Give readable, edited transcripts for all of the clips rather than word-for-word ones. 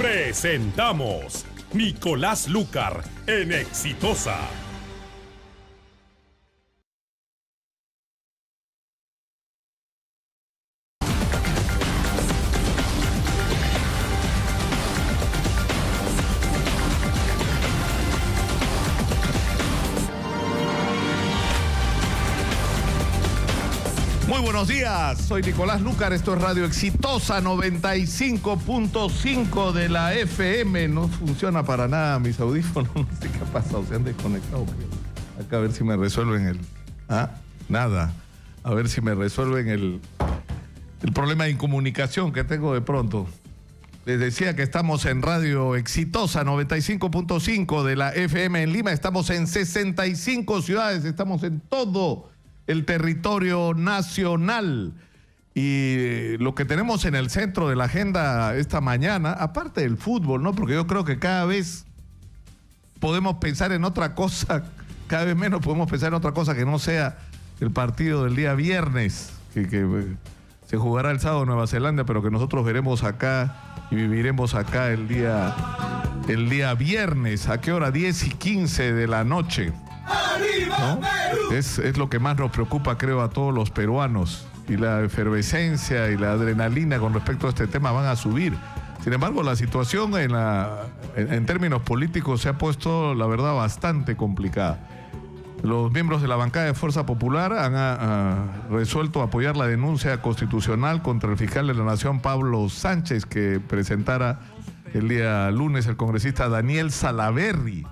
Presentamos Nicolás Lúcar en Exitosa. Muy buenos días, soy Nicolás Lúcar, esto es Radio Exitosa 95.5 de la FM. No funciona para nada mis audífonos, no sé qué ha pasado, se han desconectado. Acá a ver si me resuelven el... nada, a ver si me resuelven el problema de incomunicación que tengo de pronto. Les decía que estamos en Radio Exitosa 95.5 de la FM en Lima, estamos en 65 ciudades, estamos en todo el territorio nacional. Y lo que tenemos en el centro de la agenda esta mañana, aparte del fútbol, ¿no? Porque yo creo que cada vez podemos pensar en otra cosa, cada vez menos podemos pensar en otra cosa que no sea el partido del día viernes, que se jugará el sábado en Nueva Zelanda, pero que nosotros veremos acá y viviremos acá el día viernes. ¿A qué hora? 10:15 de la noche. ¿No? Es lo que más nos preocupa, creo, a todos los peruanos. Y la efervescencia y la adrenalina con respecto a este tema van a subir. Sin embargo, la situación en términos políticos se ha puesto, la verdad, bastante complicada. Los miembros de la bancada de Fuerza Popular han resuelto apoyar la denuncia constitucional contra el fiscal de la Nación, Pablo Sánchez, que presentara el día lunes el congresista Daniel Salaverry.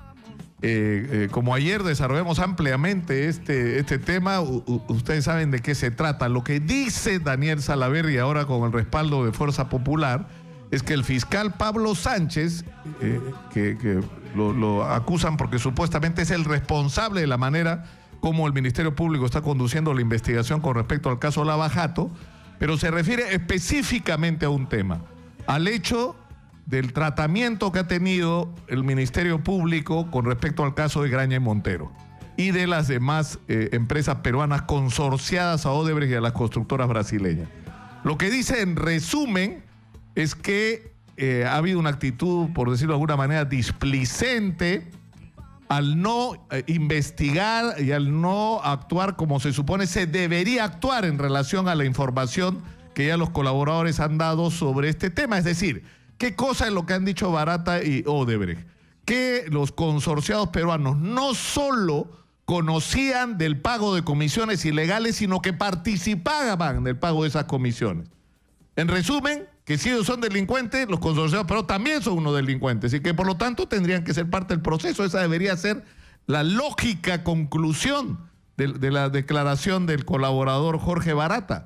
Como ayer desarrollamos ampliamente este tema, ustedes saben de qué se trata. Lo que dice Daniel Salaverry ahora con el respaldo de Fuerza Popular es que el fiscal Pablo Sánchez, que lo acusan porque supuestamente es el responsable de la manera como el Ministerio Público está conduciendo la investigación con respecto al caso Lava Jato, pero se refiere específicamente a un tema, al hecho del tratamiento que ha tenido el Ministerio Público con respecto al caso de Graña y Montero y de las demás empresas peruanas consorciadas a Odebrecht y a las constructoras brasileñas. Lo que dice en resumen es que ha habido una actitud, por decirlo de alguna manera, displicente al no investigar y al no actuar como se supone se debería actuar en relación a la información que ya los colaboradores han dado sobre este tema. Es decir, ¿qué cosa es lo que han dicho Barata y Odebrecht? Que los consorciados peruanos no solo conocían del pago de comisiones ilegales, sino que participaban del pago de esas comisiones. En resumen, que si ellos son delincuentes, los consorciados peruanos también son unos delincuentes y que por lo tanto tendrían que ser parte del proceso. Esa debería ser la lógica conclusión de la declaración del colaborador Jorge Barata.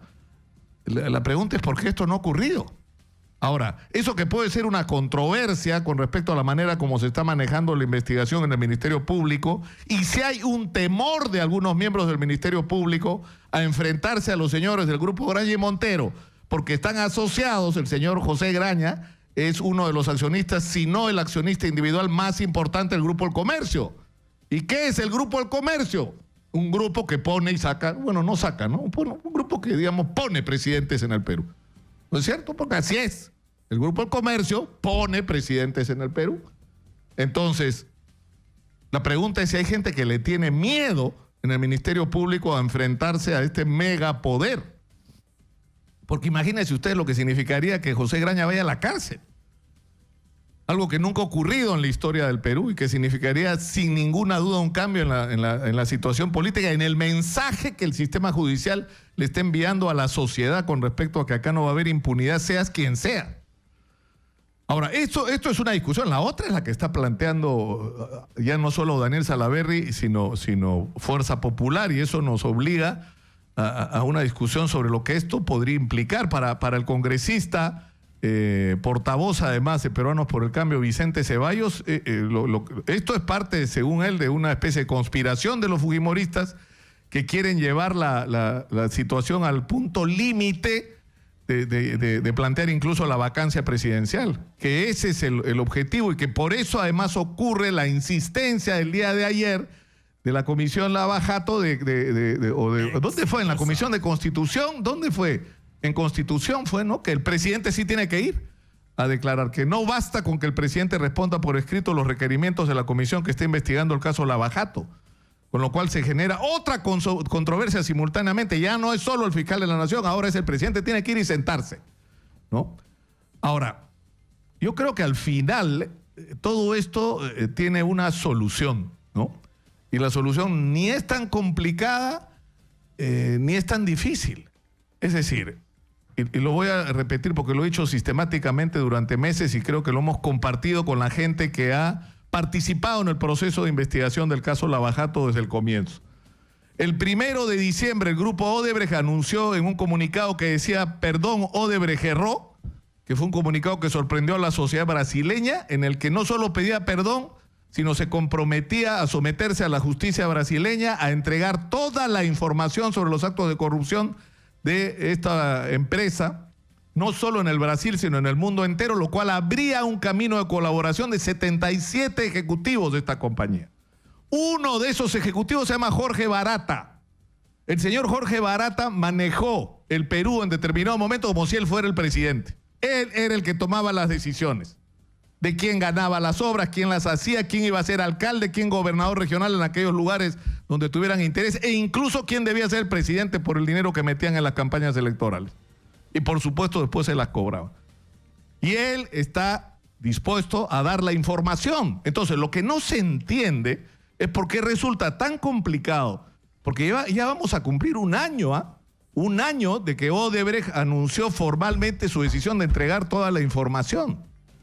La pregunta es ¿por qué esto no ha ocurrido? Ahora, eso que puede ser una controversia con respecto a la manera como se está manejando la investigación en el Ministerio Público, y si hay un temor de algunos miembros del Ministerio Público a enfrentarse a los señores del Grupo Graña y Montero, porque están asociados, el señor José Graña es uno de los accionistas, si no el accionista individual más importante del Grupo del Comercio. ¿Y qué es el Grupo del Comercio? Un grupo que pone y saca, bueno, no saca, ¿no? Un grupo que, digamos, pone presidentes en el Perú. ¿No es cierto? Porque así es. El Grupo del Comercio pone presidentes en el Perú. Entonces, la pregunta es si hay gente que le tiene miedo en el Ministerio Público a enfrentarse a este megapoder. Porque imagínense ustedes lo que significaría que José Graña vaya a la cárcel. Algo que nunca ha ocurrido en la historia del Perú y que significaría sin ninguna duda un cambio en la situación política, en el mensaje que el sistema judicial le está enviando a la sociedad con respecto a que acá no va a haber impunidad, seas quien sea. Ahora, esto es una discusión. La otra es la que está planteando ya no solo Daniel Salaverry, sino Fuerza Popular, y eso nos obliga a una discusión sobre lo que esto podría implicar para el congresista, portavoz además de Peruanos por el Cambio, Vicente Ceballos. Esto es parte, según él, de una especie de conspiración de los fujimoristas que quieren llevar la situación al punto límite de plantear incluso la vacancia presidencial, que ese es el objetivo y que por eso además ocurre la insistencia del día de ayer de la Comisión Lava Jato ¿dónde fue? ¿En la Comisión de Constitución? ¿Dónde fue? En Constitución fue, ¿no? Que el presidente sí tiene que ir a declarar que no basta con que el presidente responda por escrito los requerimientos de la comisión que está investigando el caso Lava Jato, con lo cual se genera otra controversia simultáneamente. Ya no es solo el fiscal de la Nación, ahora es el presidente, tiene que ir y sentarse, ¿no? Ahora, yo creo que al final todo esto tiene una solución, ¿no? Y la solución ni es tan complicada ni es tan difícil. Es decir, y lo voy a repetir porque lo he hecho sistemáticamente durante meses y creo que lo hemos compartido con la gente que ha participado en el proceso de investigación del caso Lava Jato desde el comienzo. El 1 de diciembre el grupo Odebrecht anunció en un comunicado que decía perdón Odebrecht erró, que fue un comunicado que sorprendió a la sociedad brasileña, en el que no solo pedía perdón, sino se comprometía a someterse a la justicia brasileña, a entregar toda la información sobre los actos de corrupción de esta empresa, no solo en el Brasil, sino en el mundo entero, lo cual abría un camino de colaboración de 77 ejecutivos de esta compañía. Uno de esos ejecutivos se llama Jorge Barata. El señor Jorge Barata manejó el Perú en determinado momento como si él fuera el presidente. Él era el que tomaba las decisiones de quién ganaba las obras, quién las hacía, quién iba a ser alcalde, quién gobernador regional en aquellos lugares donde tuvieran interés, e incluso quién debía ser el presidente por el dinero que metían en las campañas electorales. Y por supuesto después se las cobraba. Y él está dispuesto a dar la información. Entonces lo que no se entiende es por qué resulta tan complicado, porque ya vamos a cumplir un año, ¿ah? Un año de que Odebrecht anunció formalmente su decisión de entregar toda la información.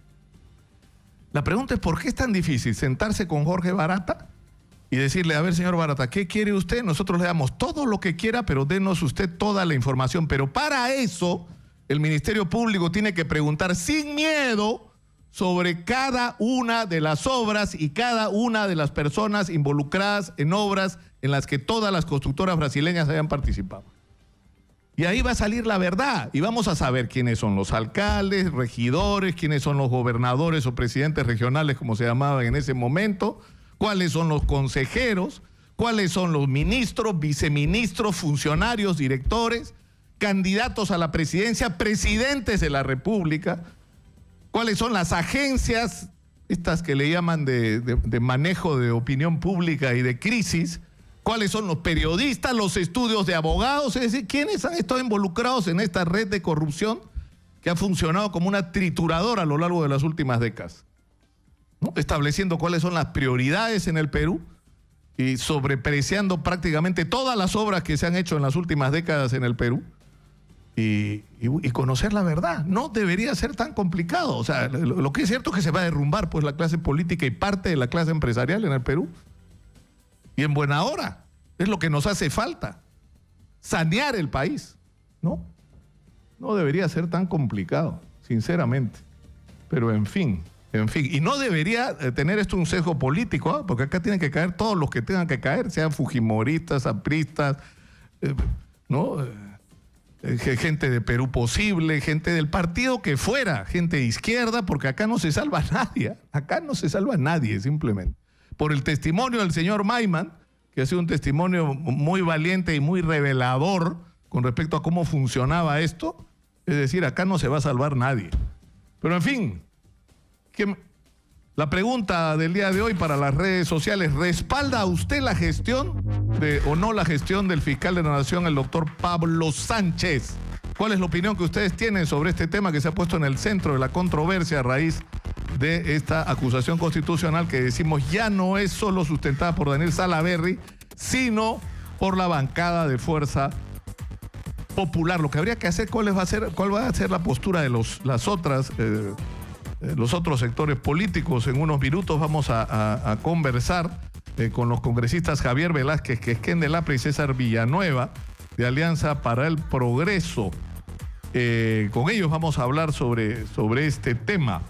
La pregunta es ¿por qué es tan difícil sentarse con Jorge Barata y decirle, a ver, señor Barata, ¿qué quiere usted? Nosotros le damos todo lo que quiera, pero denos usted toda la información. Pero para eso el Ministerio Público tiene que preguntar sin miedo sobre cada una de las obras y cada una de las personas involucradas en obras en las que todas las constructoras brasileñas hayan participado. Y ahí va a salir la verdad y vamos a saber quiénes son los alcaldes, regidores, quiénes son los gobernadores o presidentes regionales, como se llamaban en ese momento, cuáles son los consejeros, cuáles son los ministros, viceministros, funcionarios, directores, candidatos a la presidencia, presidentes de la República, cuáles son las agencias, estas que le llaman de manejo de opinión pública y de crisis, cuáles son los periodistas, los estudios de abogados, es decir, quiénes han estado involucrados en esta red de corrupción que ha funcionado como una trituradora a lo largo de las últimas décadas, ¿no? Estableciendo cuáles son las prioridades en el Perú y sobrepreciando prácticamente todas las obras que se han hecho en las últimas décadas en el Perú y conocer la verdad. No debería ser tan complicado. O sea, lo que es cierto es que se va a derrumbar pues la clase política y parte de la clase empresarial en el Perú. Y en buena hora, es lo que nos hace falta, sanear el país, ¿no? No debería ser tan complicado, sinceramente, pero en fin, y no debería tener esto un sesgo político, ¿eh? Porque acá tienen que caer todos los que tengan que caer, sean fujimoristas, apristas, ¿no? Gente de Perú Posible, gente del partido que fuera, gente de izquierda, porque acá no se salva nadie, acá no se salva nadie simplemente. Por el testimonio del señor Maiman, que ha sido un testimonio muy valiente y muy revelador con respecto a cómo funcionaba esto, es decir, acá no se va a salvar nadie. Pero en fin, la pregunta del día de hoy para las redes sociales, ¿respalda usted la gestión o no la gestión del fiscal de la Nación, el doctor Pablo Sánchez? ¿Cuál es la opinión que ustedes tienen sobre este tema que se ha puesto en el centro de la controversia a raíz de esta acusación constitucional que decimos ya no es solo sustentada por Daniel Salaverry, sino por la bancada de Fuerza Popular? Lo que habría que hacer, ¿cuál va a ser la postura de los otros sectores políticos? En unos minutos vamos a conversar con los congresistas Javier Velázquez Quesquén del APRA y César Villanueva de Alianza para el Progreso. Con ellos vamos a hablar sobre este tema.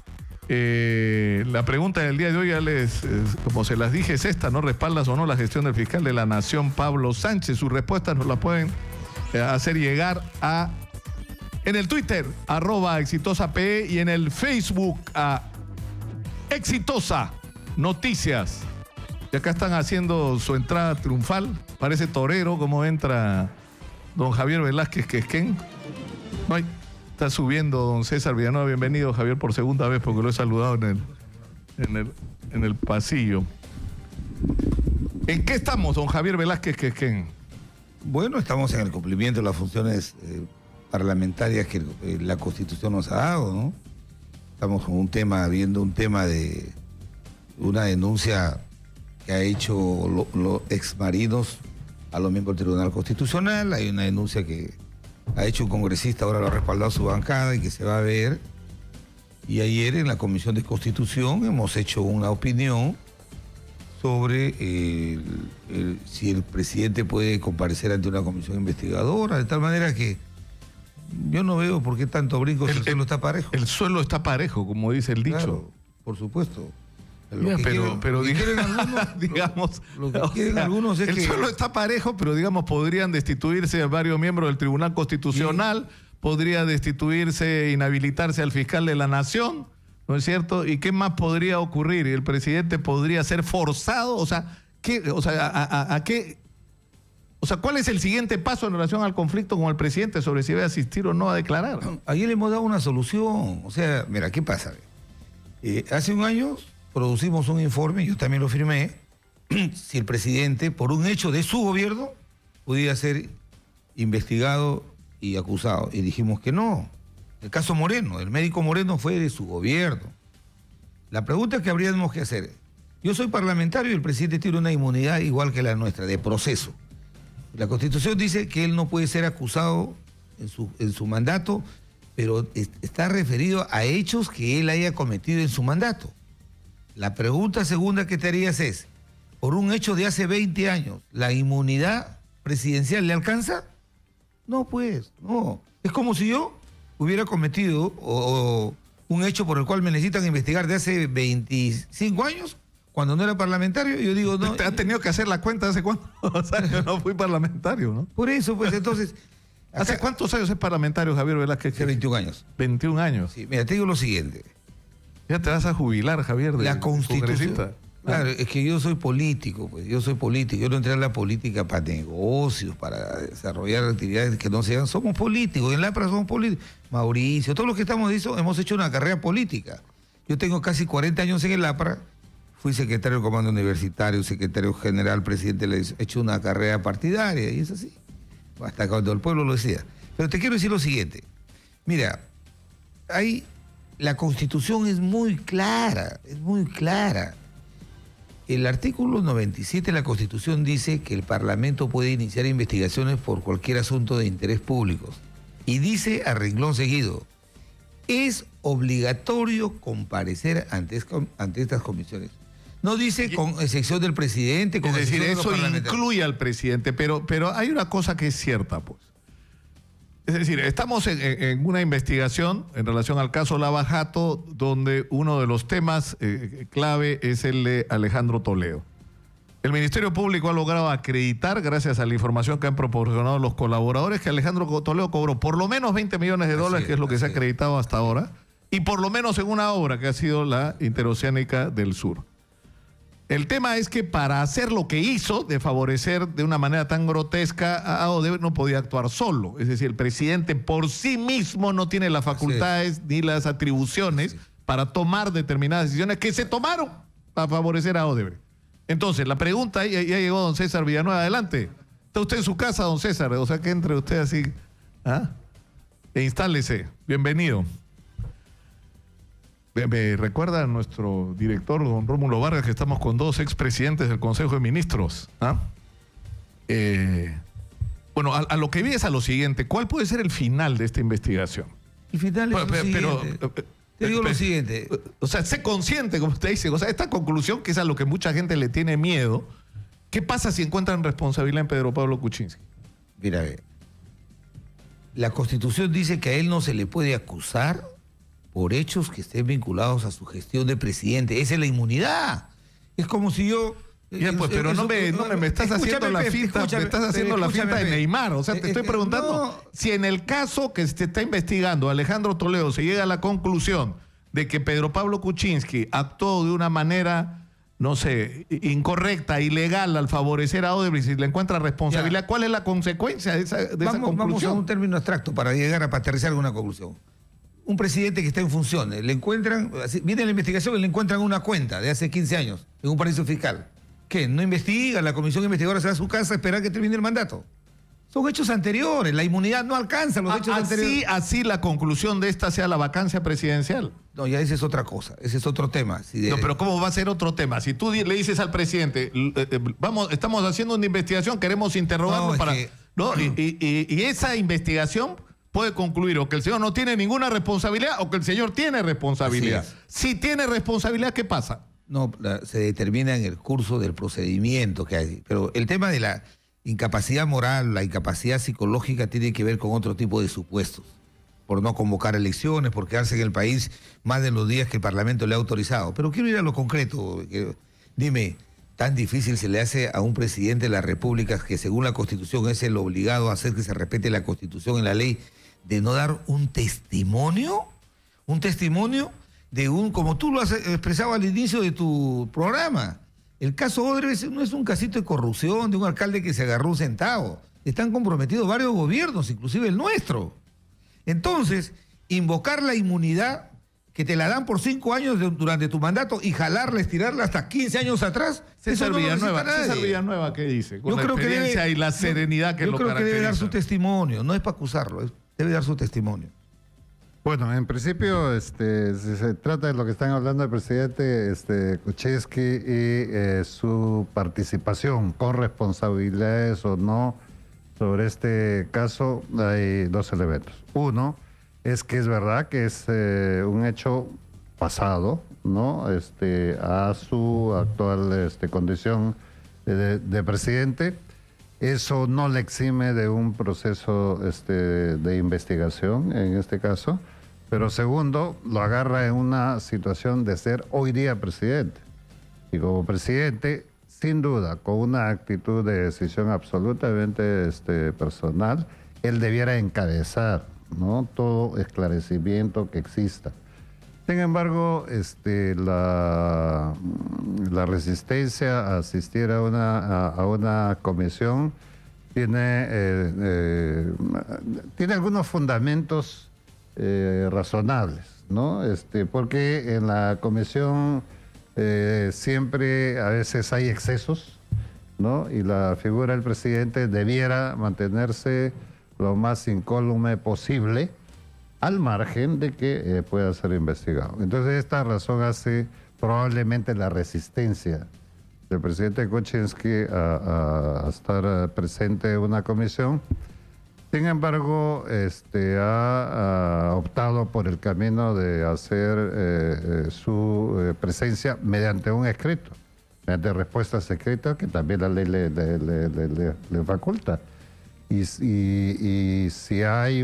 La pregunta del día de hoy, como se las dije, es esta: ¿no respaldas o no la gestión del fiscal de la Nación, Pablo Sánchez? Sus respuestas nos las pueden hacer llegar en el Twitter, @exitosape, y en el Facebook, a Exitosa Noticias. Y acá están haciendo su entrada triunfal. Parece torero como entra don Javier Velázquez Quesquén. Está subiendo don César Villanueva. Bienvenido, Javier, por segunda vez, porque lo he saludado en el pasillo. ¿En qué estamos, don Javier Velázquez Quezquén? Bueno, estamos en el cumplimiento de las funciones parlamentarias que la Constitución nos ha dado, ¿no? Estamos con viendo un tema de una denuncia que ha hecho los exmarinos a los miembros del Tribunal Constitucional. Hay una denuncia que ha hecho un congresista, ahora lo ha respaldado su bancada y que se va a ver. Y ayer en la Comisión de Constitución hemos hecho una opinión sobre si el presidente puede comparecer ante una comisión investigadora, de tal manera que yo no veo por qué tanto brinco si el suelo está parejo. El suelo está parejo, como dice el dicho. Claro, por supuesto. Pero digamos, algunos es el que suelo está parejo, pero digamos podrían destituirse varios miembros del Tribunal Constitucional, podría destituirse, inhabilitarse al fiscal de la Nación, ¿no es cierto? ¿Y qué más podría ocurrir? ¿El presidente podría ser forzado? ¿Cuál es el siguiente paso en relación al conflicto con el presidente sobre si debe asistir o no a declarar? Ayer le hemos dado una solución. O sea, mira, ¿qué pasa? Hace un año producimos un informe, yo también lo firmé, si el presidente, por un hecho de su gobierno, podía ser investigado y acusado. Y dijimos que no. El caso Moreno, el médico Moreno fue de su gobierno. La pregunta que habríamos que hacer, yo soy parlamentario y el presidente tiene una inmunidad igual que la nuestra, de proceso. La Constitución dice que él no puede ser acusado en su mandato, pero está referido a hechos que él haya cometido en su mandato. La pregunta segunda que te harías es, por un hecho de hace 20 años, ¿la inmunidad presidencial le alcanza? No, pues, no. Es como si yo hubiera cometido un hecho por el cual me necesitan investigar de hace 25 años, cuando no era parlamentario, yo digo, no. ¿Has tenido que hacer la cuenta hace cuánto? O sea, yo no fui parlamentario, ¿no? Por eso, pues, entonces... ¿Hace cuántos años es parlamentario, Javier Velázquez? Hace 21 años. 21 años. Sí, mira, te digo lo siguiente. Ya te vas a jubilar, Javier, de la Constitución. Claro, es que yo soy político, pues, yo no entré a la política para negocios, para desarrollar actividades que no sean. Somos políticos, en la APRA somos políticos. Mauricio, todos los que estamos de eso, hemos hecho una carrera política. Yo tengo casi 40 años en el APRA, fui secretario del Comando Universitario, secretario general, presidente, le he hecho una carrera partidaria, y es así. Hasta cuando el pueblo lo decida. Pero te quiero decir lo siguiente. Mira, la Constitución es muy clara, es muy clara. El artículo 97 de la Constitución dice que el Parlamento puede iniciar investigaciones por cualquier asunto de interés público. Y dice a renglón seguido, es obligatorio comparecer ante estas comisiones. No dice con excepción del presidente. Es decir, eso incluye al presidente, pero hay una cosa que es cierta, pues. Es decir, estamos en una investigación en relación al caso Lava Jato, donde uno de los temas clave es el de Alejandro Toledo. El Ministerio Público ha logrado acreditar, gracias a la información que han proporcionado los colaboradores, que Alejandro Toledo cobró por lo menos 20 millones de dólares, que es lo que se ha acreditado hasta ahora, y por lo menos en una obra que ha sido la Interoceánica del Sur. El tema es que para hacer lo que hizo, de favorecer de una manera tan grotesca a Odebrecht, no podía actuar solo. Es decir, el presidente por sí mismo no tiene las facultades ni las atribuciones para tomar determinadas decisiones que se tomaron para favorecer a Odebrecht. Entonces, la pregunta, ya llegó don César Villanueva, adelante. Está usted en su casa, don César, o sea que entre usted así, e instálese. Bienvenido. Me recuerda a nuestro director, don Rómulo Vargas, que estamos con dos expresidentes del Consejo de Ministros. Bueno, a lo que vi es a lo siguiente. ¿Cuál puede ser el final de esta investigación? El final es lo siguiente. Te digo lo siguiente. O sea, sé consciente, como usted dice. O sea, esta conclusión, que es a lo que mucha gente le tiene miedo, ¿qué pasa si encuentran responsabilidad en Pedro Pablo Kuczynski? Mira, la Constitución dice que a él no se le puede acusar por hechos que estén vinculados a su gestión de presidente. Esa es la inmunidad. Es como si yo... Ya, pues, pero no me estás haciendo la finta, me estás haciendo la finta de Neymar. O sea, te estoy preguntando si en el caso que se está investigando Alejandro Toledo se llega a la conclusión de que Pedro Pablo Kuczynski actuó de una manera no sé, incorrecta, ilegal al favorecer a Odebrecht, si le encuentra responsabilidad, ¿cuál es la consecuencia de esa conclusión? Vamos a un término abstracto para llegar a aterrizar alguna conclusión. Un presidente que está en funciones, le encuentran, viene la investigación y le encuentran una cuenta de hace 15 años en un paraíso fiscal. ¿Qué? ¿No investiga? ¿La comisión investigadora se va a su casa a esperar que termine el mandato? Son hechos anteriores, la inmunidad no alcanza los hechos anteriores. Así la conclusión de esta sea la vacancia presidencial. No, ya esa es otra cosa, ese es otro tema. No, pero ¿cómo va a ser otro tema? Si tú le dices al presidente, estamos haciendo una investigación, queremos interrogarlo y esa investigación puede concluir o que el señor no tiene ninguna responsabilidad o que el señor tiene responsabilidad. Si tiene responsabilidad, ¿qué pasa? No, se determina en el curso del procedimiento que hay. Pero el tema de la incapacidad moral, la incapacidad psicológica tiene que ver con otro tipo de supuestos. Por no convocar elecciones, por quedarse en el país más de los días que el Parlamento le ha autorizado. Pero quiero ir a lo concreto. Dime, ¿tan difícil se le hace a un presidente de la República que según la Constitución es el obligado a hacer que se respete la Constitución y la ley de no dar un testimonio? Un testimonio de como tú lo has expresado al inicio de tu programa. El caso Odebrecht no es un casito de corrupción de un alcalde que se agarró un centavo. Están comprometidos varios gobiernos, inclusive el nuestro. Entonces, invocar la inmunidad que te la dan por 5 años durante tu mandato y jalarla, estirarla hasta 15 años atrás. César Villanueva, ¿qué dice? Con la experiencia y la serenidad que lo caracteriza. Yo creo que debe dar su testimonio, no es para acusarlo, debe dar su testimonio. Bueno, en principio, si se trata de lo que están hablando el presidente Kuczynski y su participación con responsabilidades o no sobre este caso, hay dos elementos. Uno, es que es verdad que es un hecho pasado, ¿no? A su actual condición de presidente. Eso no le exime de un proceso de investigación en este caso. Pero segundo, lo agarra en una situación de ser hoy día presidente. Y como presidente, sin duda, con una actitud de decisión absolutamente personal, él debiera encabezar, ¿no?, todo esclarecimiento que exista. Sin embargo, la resistencia a asistir a una comisión tiene algunos fundamentos razonables, ¿no? Porque en la comisión siempre a veces hay excesos, ¿no? Y la figura del presidente debiera mantenerse lo más incólume posible, al margen de que pueda ser investigado. Entonces esta razón hace probablemente la resistencia del presidente Kuczynski a estar presente en una comisión. Sin embargo, ha optado por el camino de hacer su presencia mediante un escrito, mediante respuestas escritas que también la ley le faculta. Y si hay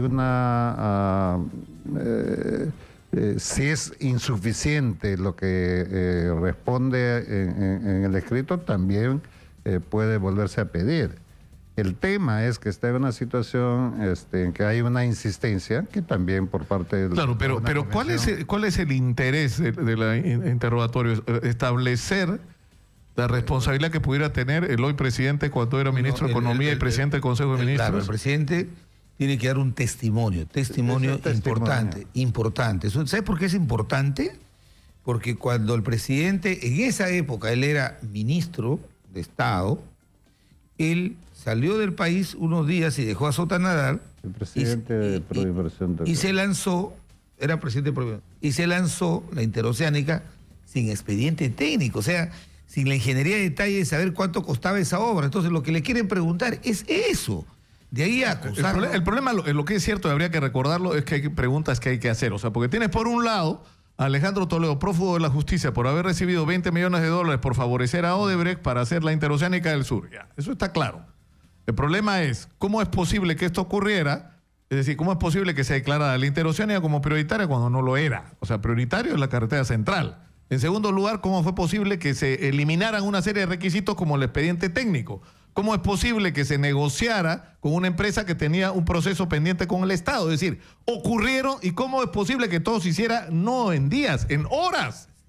si es insuficiente lo que responde en el escrito, también puede volverse a pedir. El tema es que está en una situación en que hay una insistencia que también por parte del... Claro, pero ¿cuál es el interés del interrogatorio? Establecer la responsabilidad que pudiera tener el hoy presidente cuando era ministro de Economía y presidente del Consejo de Ministros. Claro, el presidente tiene que dar un testimonio importante. ¿Sabes por qué es importante? Porque cuando el presidente, en esa época, él era ministro de Estado, él salió del país unos días y dejó a Sota Nadal. El presidente de Proinversión. Y se lanzó, era presidente de Proinversión, y se lanzó la interoceánica sin expediente técnico, o sea, sin la ingeniería de detalle de saber cuánto costaba esa obra. Entonces lo que le quieren preguntar es eso. De ahí a acusarlo. El problema, lo que es cierto, y habría que recordarlo, es que hay preguntas que hay que hacer. O sea, porque tienes por un lado a Alejandro Toledo, prófugo de la justicia, por haber recibido $20 millones por favorecer a Odebrecht para hacer la interoceánica del sur. Ya, eso está claro. El problema es, ¿cómo es posible que esto ocurriera? Es decir, ¿cómo es posible que se declarara la interoceánica como prioritaria cuando no lo era? O sea, prioritario es la carretera central. En segundo lugar, ¿cómo fue posible que se eliminaran una serie de requisitos como el expediente técnico? ¿Cómo es posible que se negociara con una empresa que tenía un proceso pendiente con el Estado? Es decir, ocurrieron, y cómo es posible que todo se hiciera no en días, en horas,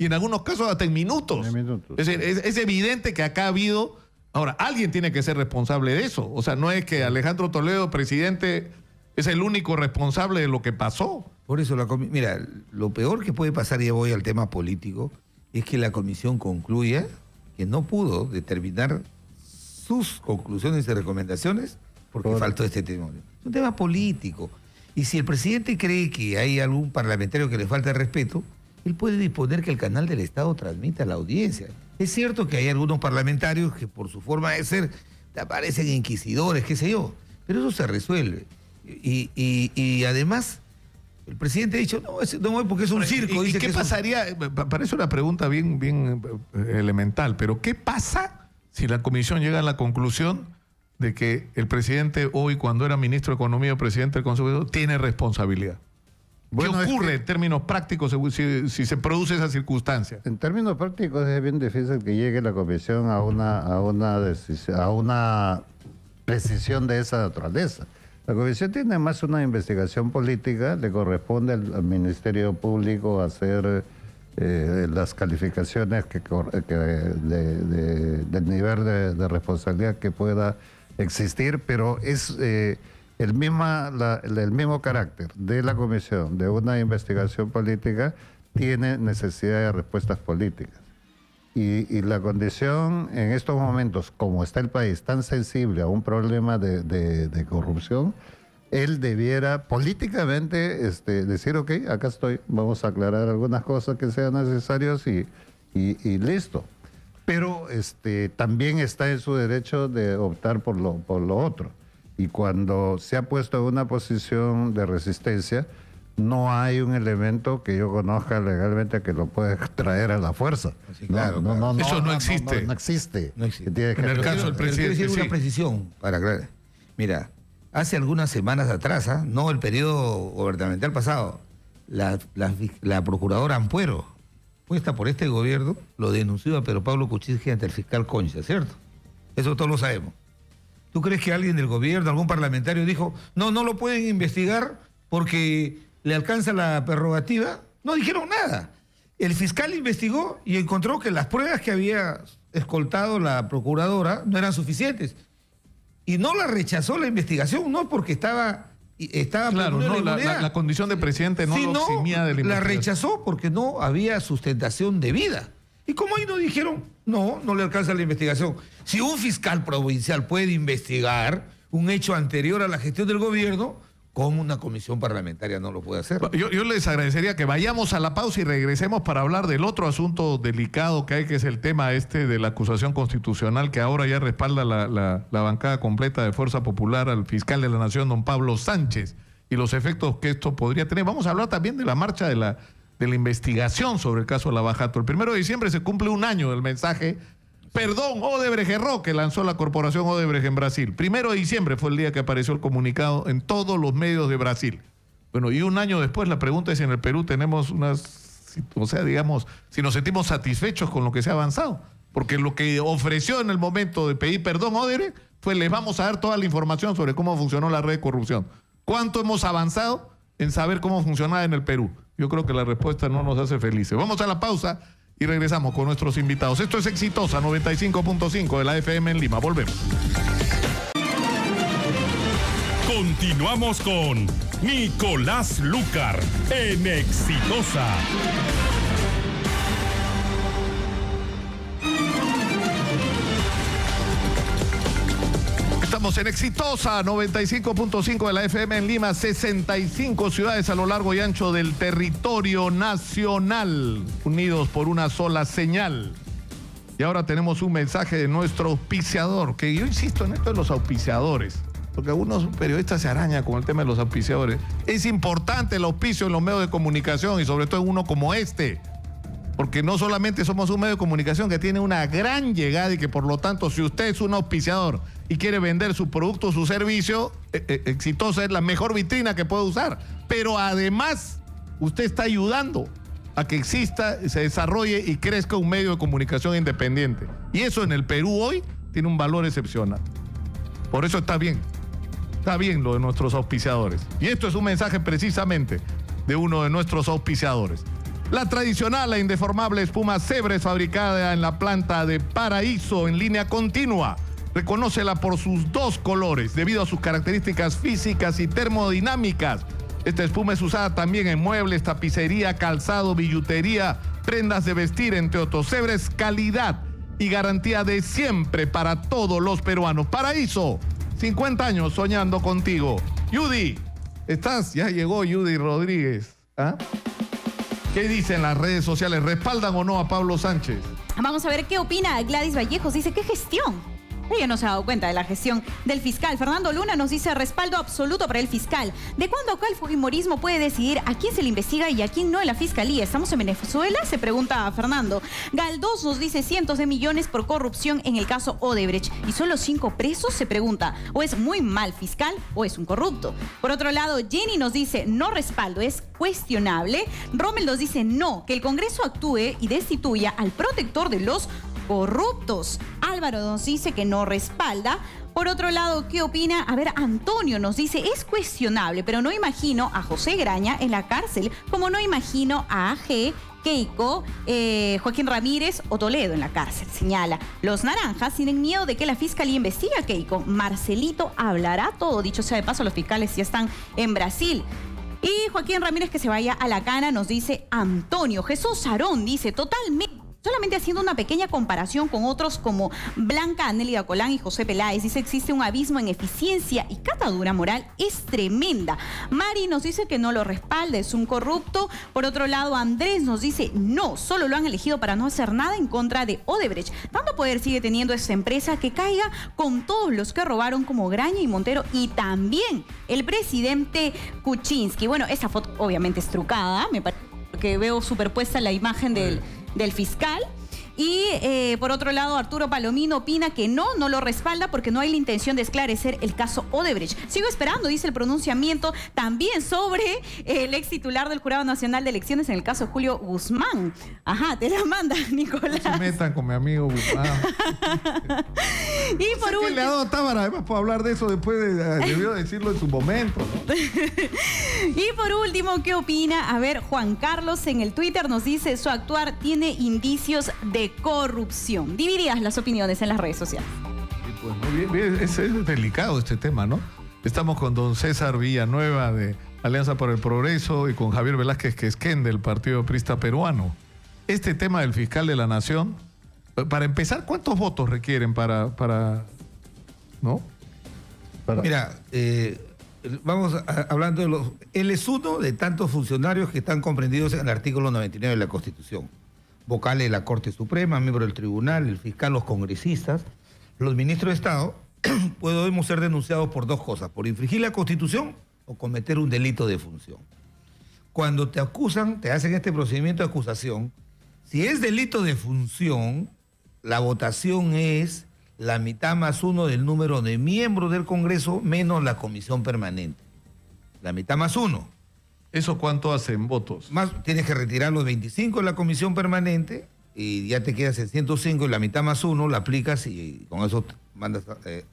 y en algunos casos hasta en minutos. Es decir, es evidente que acá ha habido... Ahora, alguien tiene que ser responsable de eso. O sea, no es que Alejandro Toledo, presidente, es el único responsable de lo que pasó. Por eso, mira, lo peor que puede pasar, y ya voy al tema político, es que la comisión concluya que no pudo determinar sus conclusiones y recomendaciones porque faltó este testimonio. Es un tema político. Y si el presidente cree que hay algún parlamentario que le falta respeto, él puede disponer que el canal del Estado transmita a la audiencia. Es cierto que hay algunos parlamentarios que por su forma de ser te parecen inquisidores, qué sé yo, pero eso se resuelve. Y además, el presidente ha dicho, no voy porque es un circo. ¿Y qué pasaría? Parece una pregunta bien elemental, pero ¿qué pasa si la comisión llega a la conclusión de que el presidente hoy, cuando era ministro de Economía o presidente del Consejo, tiene responsabilidad? ¿Qué ocurre en términos prácticos si se produce esa circunstancia? En términos prácticos es bien difícil que llegue la comisión a una precisión de esa naturaleza. La comisión tiene más una investigación política, le corresponde al Ministerio Público hacer las calificaciones del nivel de responsabilidad que pueda existir, pero es el mismo carácter de la comisión, de una investigación política, tiene necesidad de respuestas políticas. Y la condición en estos momentos, como está el país tan sensible a un problema de corrupción, él debiera políticamente decir, ok, acá estoy, vamos a aclarar algunas cosas que sean necesarias y listo. Pero también está en su derecho de optar por lo otro. Y cuando se ha puesto en una posición de resistencia, no hay un elemento que yo conozca legalmente que lo pueda traer a la fuerza. Sí, claro, eso no existe. No existe. No existe. En el caso del presidente, quiero decir una precisión para aclarar. Mira, hace algunas semanas atrás, no el periodo gubernamental pasado, la procuradora Ampuero, puesta por este gobierno, lo denunció a Pedro Pablo Kuczynski ante el fiscal Concha, ¿cierto? Eso todos lo sabemos. ¿Tú crees que alguien del gobierno, algún parlamentario dijo, no lo pueden investigar porque le alcanza la prerrogativa? No dijeron nada. El fiscal investigó y encontró que las pruebas que había escoltado la procuradora no eran suficientes. Y no la rechazó la investigación, no porque estaba claro, no, la condición de presidente no lo eximía de la investigación. La rechazó porque no había sustentación debida. Y como ahí no dijeron, no le alcanza la investigación. Si un fiscal provincial puede investigar un hecho anterior a la gestión del gobierno, ¿cómo una comisión parlamentaria no lo puede hacer? Yo les agradecería que vayamos a la pausa y regresemos para hablar del otro asunto delicado que hay, que es el tema de la acusación constitucional, que ahora ya respalda la bancada completa de Fuerza Popular al fiscal de la Nación, don Pablo Sánchez, y los efectos que esto podría tener. Vamos a hablar también de la marcha de la investigación sobre el caso Lava Jato. El 1 de diciembre se cumple un año del mensaje Perdón, Odebrecht erró, que lanzó la corporación Odebrecht en Brasil. 1 de diciembre fue el día que apareció el comunicado en todos los medios de Brasil. Bueno, y un año después la pregunta es si en el Perú tenemos si nos sentimos satisfechos con lo que se ha avanzado. Porque lo que ofreció en el momento de pedir perdón Odebrecht fue: les vamos a dar toda la información sobre cómo funcionó la red de corrupción. ¿Cuánto hemos avanzado en saber cómo funcionaba en el Perú? Yo creo que la respuesta no nos hace felices. Vamos a la pausa y regresamos con nuestros invitados. Esto es Exitosa 95.5 de la FM en Lima. Volvemos. Continuamos con Nicolás Lucar en Exitosa. Estamos en Exitosa 95.5 de la FM en Lima, 65 ciudades a lo largo y ancho del territorio nacional, unidos por una sola señal. Y ahora tenemos un mensaje de nuestro auspiciador, que yo insisto en esto de los auspiciadores, porque algunos periodistas se arañan con el tema de los auspiciadores. Es importante el auspicio en los medios de comunicación y sobre todo en uno como este, porque no solamente somos un medio de comunicación que tiene una gran llegada y que por lo tanto, si usted es un auspiciador y quiere vender su producto o su servicio, Exitosa es la mejor vitrina que puede usar. Pero además, usted está ayudando a que exista, se desarrolle y crezca un medio de comunicación independiente. Y eso en el Perú hoy tiene un valor excepcional. Por eso está bien lo de nuestros auspiciadores. Y esto es un mensaje precisamente de uno de nuestros auspiciadores. La tradicional e indeformable espuma Sebres fabricada en la planta de Paraíso en línea continua. Reconócela por sus dos colores, debido a sus características físicas y termodinámicas. Esta espuma es usada también en muebles, tapicería, calzado, billutería, prendas de vestir, entre otros. Sebres, calidad y garantía de siempre para todos los peruanos. Paraíso, 50 años soñando contigo. Judy, ¿estás? Ya llegó Judy Rodríguez. ¿Ah? ¿Qué dicen las redes sociales? ¿Respaldan o no a Pablo Sánchez? Vamos a ver qué opina Gladys Vallejos. Dice, ¿qué gestión? Ella no se ha dado cuenta de la gestión del fiscal. Fernando Luna nos dice respaldo absoluto para el fiscal. ¿De cuándo acá el fujimorismo puede decidir a quién se le investiga y a quién no en la fiscalía? ¿Estamos en Venezuela? Se pregunta a Fernando. Galdós nos dice cientos de millones por corrupción en el caso Odebrecht. ¿Y solo 5 presos? Se pregunta. ¿O es muy mal fiscal o es un corrupto? Por otro lado, Jenny nos dice no respaldo, es cuestionable. Rommel nos dice no, que el Congreso actúe y destituya al protector de los corruptos. Álvaro nos dice que no respalda. Por otro lado, ¿qué opina? A ver, Antonio nos dice, es cuestionable, pero no imagino a José Graña en la cárcel, como no imagino a AG, Keiko, Joaquín Ramírez o Toledo en la cárcel. Señala, los naranjas tienen miedo de que la fiscalía investigue a Keiko. Marcelito hablará todo. Dicho sea de paso, los fiscales ya están en Brasil. Y Joaquín Ramírez que se vaya a la cana, nos dice Antonio. Jesús Sarón dice, totalmente. Solamente haciendo una pequeña comparación con otros como Blanca Anélida Colán y José Peláez, dice existe un abismo en eficiencia y catadura moral es tremenda. Mari nos dice que no lo respalda, es un corrupto. Por otro lado, Andrés nos dice no, solo lo han elegido para no hacer nada en contra de Odebrecht. Tanto poder sigue teniendo esta empresa que caiga con todos los que robaron como Graña y Montero y también el presidente Kuczynski. Bueno, esa foto obviamente es trucada, me parece que veo superpuesta la imagen del fiscal. Y por otro lado, Arturo Palomino opina que no lo respalda porque no hay la intención de esclarecer el caso Odebrecht. Sigo esperando, dice el pronunciamiento también sobre el ex titular del Jurado Nacional de Elecciones en el caso Julio Guzmán. Ajá, te la manda, Nicolás. No se metan con mi amigo Guzmán. Y por último... le ha dado Tábara, además, por hablar de eso después debió decirlo en su momento, ¿no? Y por último, ¿qué opina? A ver, Juan Carlos en el Twitter nos dice su actuar tiene indicios de corrupción. Divididas las opiniones en las redes sociales. Pues muy bien, es delicado este tema, ¿no? Estamos con don César Villanueva de Alianza por el Progreso y con Javier Velázquez Quesquén del Partido Aprista Peruano. Este tema del fiscal de la Nación, para empezar, ¿cuántos votos requieren para ¿no? Mira, vamos hablando de los... Él es uno de tantos funcionarios que están comprendidos en el artículo 99 de la Constitución. Vocales de la Corte Suprema, miembros del Tribunal, el fiscal, los congresistas, los ministros de Estado, podemos ser denunciados por 2 cosas, por infringir la Constitución o cometer un delito de función. Cuando te acusan, te hacen este procedimiento de acusación, si es delito de función, la votación es la mitad más 1 del número de miembros del Congreso menos la comisión permanente. La mitad más 1. ¿Eso cuánto hacen votos? Más, tienes que retirar los 25 de la comisión permanente y ya te quedas en 105 y la mitad más 1 la aplicas y con eso mandas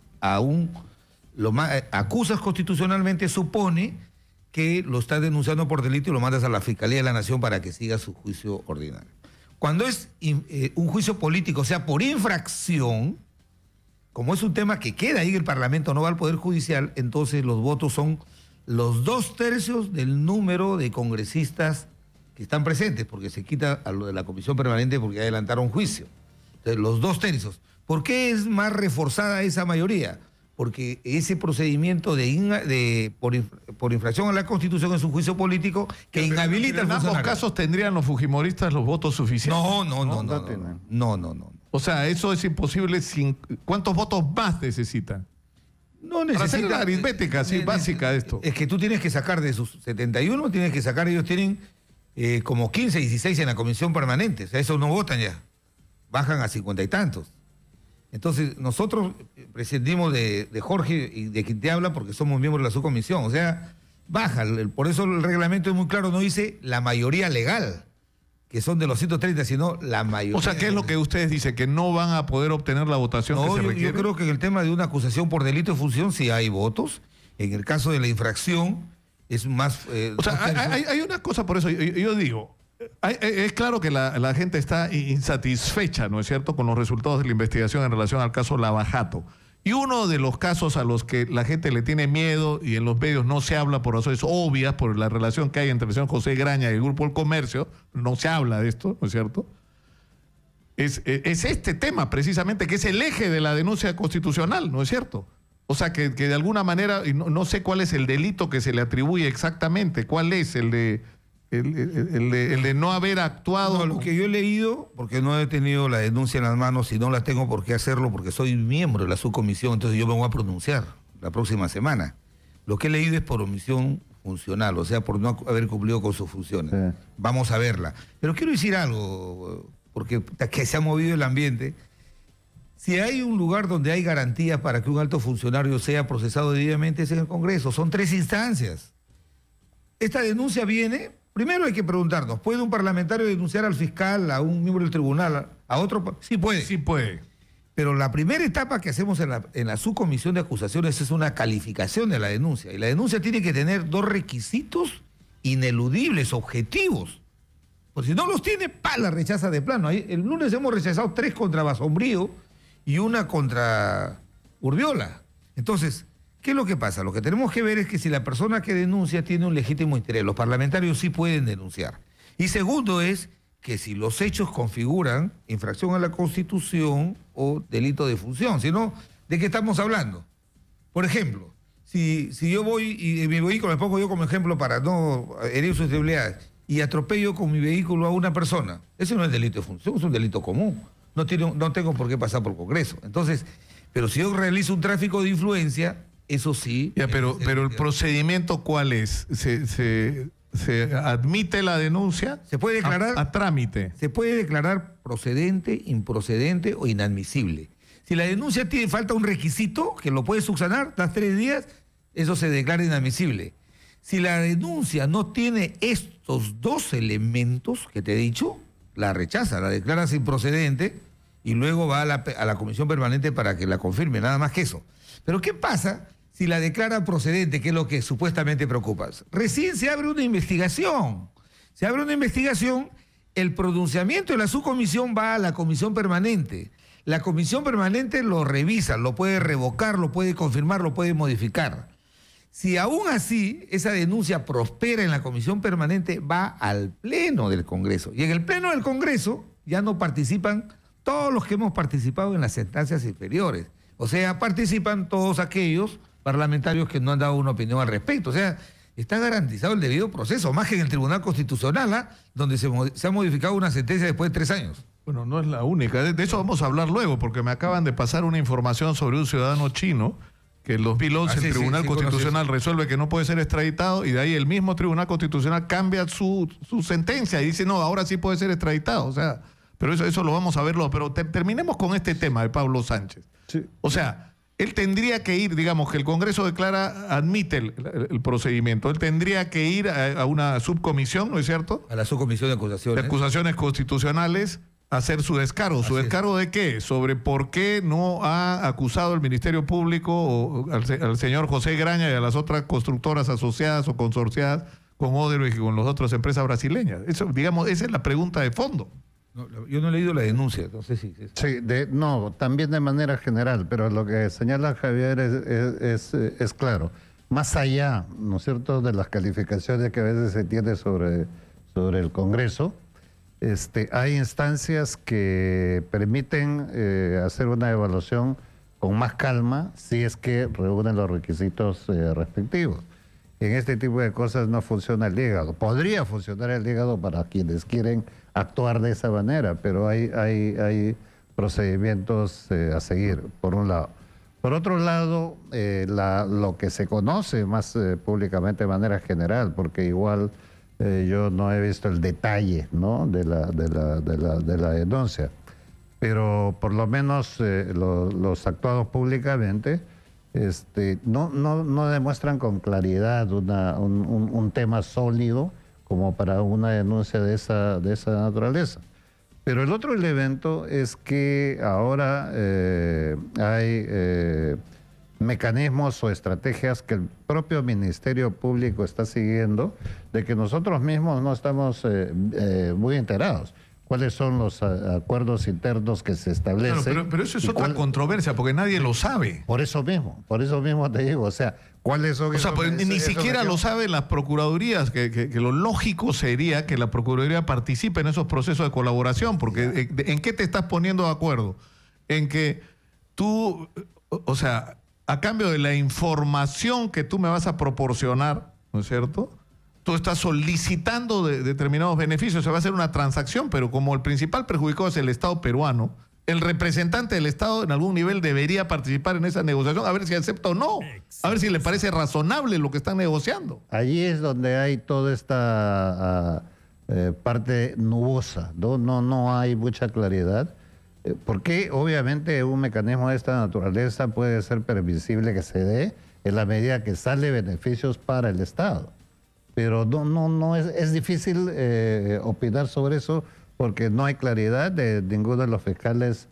acusas constitucionalmente, supone que lo estás denunciando por delito y lo mandas a la Fiscalía de la Nación para que siga su juicio ordinario. Cuando es un juicio político, o sea, por infracción, como es un tema que queda ahí en el Parlamento, no va al Poder Judicial, entonces los votos son los 2/3 del número de congresistas que están presentes, porque se quita a lo de la comisión permanente porque adelantaron juicio. Entonces, los 2/3. ¿Por qué es más reforzada esa mayoría? Porque ese procedimiento por infracción a la Constitución es un juicio político que inhabilita al funcionario. ¿En ambos casos tendrían los fujimoristas los votos suficientes? No. O sea, eso es imposible sin... ¿Cuántos votos más necesitan? No necesita... Para hacer la aritmética así básica de esto. Es que tú tienes que sacar de sus 71, tienes que sacar, ellos tienen como 15, 16 en la comisión permanente. O sea, esos no votan ya. Bajan a 50 y tantos. Entonces, nosotros prescindimos de Jorge y de quien te habla porque somos miembros de la subcomisión. O sea, baja. Por eso el reglamento es muy claro, no dice la mayoría legal, que son de los 130, sino la mayoría. O sea, ¿qué es lo que ustedes dicen? ¿Que no van a poder obtener la votación que se requiere? Yo creo que en el tema de una acusación por delito de función sí hay votos. En el caso de la infracción es más... o sea, hay una cosa por eso. Yo digo, Es claro que la gente está insatisfecha, ¿no es cierto?, con los resultados de la investigación en relación al caso Lava Jato. Y uno de los casos a los que la gente le tiene miedo y en los medios no se habla por razones obvias, por la relación que hay entre el señor José Graña y el Grupo El Comercio, no se habla de esto, ¿no es cierto?, es este tema precisamente, que es el eje de la denuncia constitucional, ¿no es cierto? O sea, que de alguna manera, y no sé cuál es el delito que se le atribuye exactamente, cuál es el de no haber actuado. No, lo que yo he leído, porque no he tenido la denuncia en las manos y no la tengo por qué hacerlo porque soy miembro de la subcomisión, entonces yo me voy a pronunciar la próxima semana. Lo que he leído es por omisión funcional, o sea, por no haber cumplido con sus funciones. Sí. Vamos a verla. Pero quiero decir algo, porque que se ha movido el ambiente. Si hay un lugar donde hay garantías para que un alto funcionario sea procesado debidamente es en el Congreso. Son 3 instancias. Esta denuncia viene, primero hay que preguntarnos, ¿puede un parlamentario denunciar al fiscal, a un miembro del tribunal, a otro? Sí puede. Sí puede. Pero la primera etapa que hacemos en la subcomisión de acusaciones es una calificación de la denuncia. Y la denuncia tiene que tener 2 requisitos ineludibles, objetivos. Pues si no los tiene, la rechaza de plano. El lunes hemos rechazado 3 contra Basombrío y 1 contra Urbiola. Entonces, ¿qué es lo que pasa? Lo que tenemos que ver es que si la persona que denuncia tiene un legítimo interés, los parlamentarios sí pueden denunciar. Y segundo es que si los hechos configuran infracción a la Constitución o delito de función, si no, ¿de qué estamos hablando? Por ejemplo, si yo voy y mi vehículo, me pongo yo como ejemplo para no herir susceptibilidades, y atropello con mi vehículo a una persona, ese no es delito de función, es un delito común. No tengo por qué pasar por Congreso. Entonces, pero si yo realizo un tráfico de influencia, eso sí. Ya, pero el procedimiento, ¿cuál es? ¿Se admite la denuncia? Se puede declarar a trámite. Se puede declarar procedente, improcedente o inadmisible. Si la denuncia falta un requisito que lo puede subsanar, das 3 días, eso se declara inadmisible. Si la denuncia no tiene estos 2 elementos que te he dicho, la rechaza, la declaras improcedente y luego va a la comisión permanente para que la confirme, nada más que eso. Pero ¿qué pasa si la declara procedente, que es lo que supuestamente preocupa? Recién se abre una investigación. Se abre una investigación, el pronunciamiento de la subcomisión va a la comisión permanente. La comisión permanente lo revisa, lo puede revocar, lo puede confirmar, lo puede modificar. Si aún así esa denuncia prospera en la comisión permanente, va al pleno del Congreso. Y en el pleno del Congreso ya no participan todos los que hemos participado en las instancias inferiores. O sea, participan todos aquellos parlamentarios que no han dado una opinión al respecto. O sea, está garantizado el debido proceso, más que en el Tribunal Constitucional, donde se ha modificado una sentencia después de 3 años. Bueno, no es la única. De eso vamos a hablar luego, porque me acaban de pasar una información sobre un ciudadano chino que en 2011 el Tribunal Constitucional resuelve que no puede ser extraditado y de ahí el mismo Tribunal Constitucional cambia su sentencia y dice, no, ahora sí puede ser extraditado. O sea, pero eso lo vamos a verlo. Pero terminemos con este tema de Pablo Sánchez. Sí. O sea, él tendría que ir, digamos que el Congreso admite el procedimiento, él tendría que ir a una subcomisión, ¿no es cierto? A la subcomisión de acusaciones. De acusaciones constitucionales, a hacer su descargo. ¿Su descargo de qué? Sobre por qué no ha acusado el Ministerio Público o al señor José Graña y a las otras constructoras asociadas o consorciadas con Odebrecht y con las otras empresas brasileñas. Eso, digamos, esa es la pregunta de fondo. No, yo no he leído la denuncia, no sé si... Sí, no, también de manera general, pero lo que señala Javier es claro. Más allá, ¿no es cierto?, de las calificaciones que a veces se tiene sobre el Congreso, hay instancias que permiten hacer una evaluación con más calma si es que reúnen los requisitos respectivos. En este tipo de cosas no funciona el hígado. Podría funcionar el hígado para quienes quieren actuar de esa manera, pero hay procedimientos a seguir, por un lado. Por otro lado, lo que se conoce más públicamente de manera general, porque igual yo no he visto el detalle, ¿no?, de la denuncia, pero por lo menos los actuados públicamente no demuestran con claridad un tema sólido como para una denuncia de esa naturaleza. Pero el otro elemento es que ahora hay mecanismos o estrategias que el propio Ministerio Público está siguiendo, de que nosotros mismos no estamos muy enterados. ¿Cuáles son los acuerdos internos que se establecen? Claro, pero eso es otra controversia, porque nadie lo sabe. Por eso mismo te digo, o sea, ¿cuáles son? O sea, pues, ni siquiera lo saben las procuradurías, que lo lógico sería que la Procuraduría participe en esos procesos de colaboración, porque ¿en qué te estás poniendo de acuerdo? En que tú, o sea, a cambio de la información que tú me vas a proporcionar, ¿no es cierto?, tú estás solicitando determinados beneficios, se va a hacer una transacción, pero como el principal perjudicado es el Estado peruano, el representante del Estado en algún nivel debería participar en esa negociación, a ver si acepta o no, a ver si le parece razonable lo que están negociando. Allí es donde hay toda esta parte nubosa, no hay mucha claridad, porque obviamente un mecanismo de esta naturaleza puede ser permisible que se dé en la medida que sale beneficios para el Estado. Pero no es difícil opinar sobre eso porque no hay claridad. Ninguno de los fiscales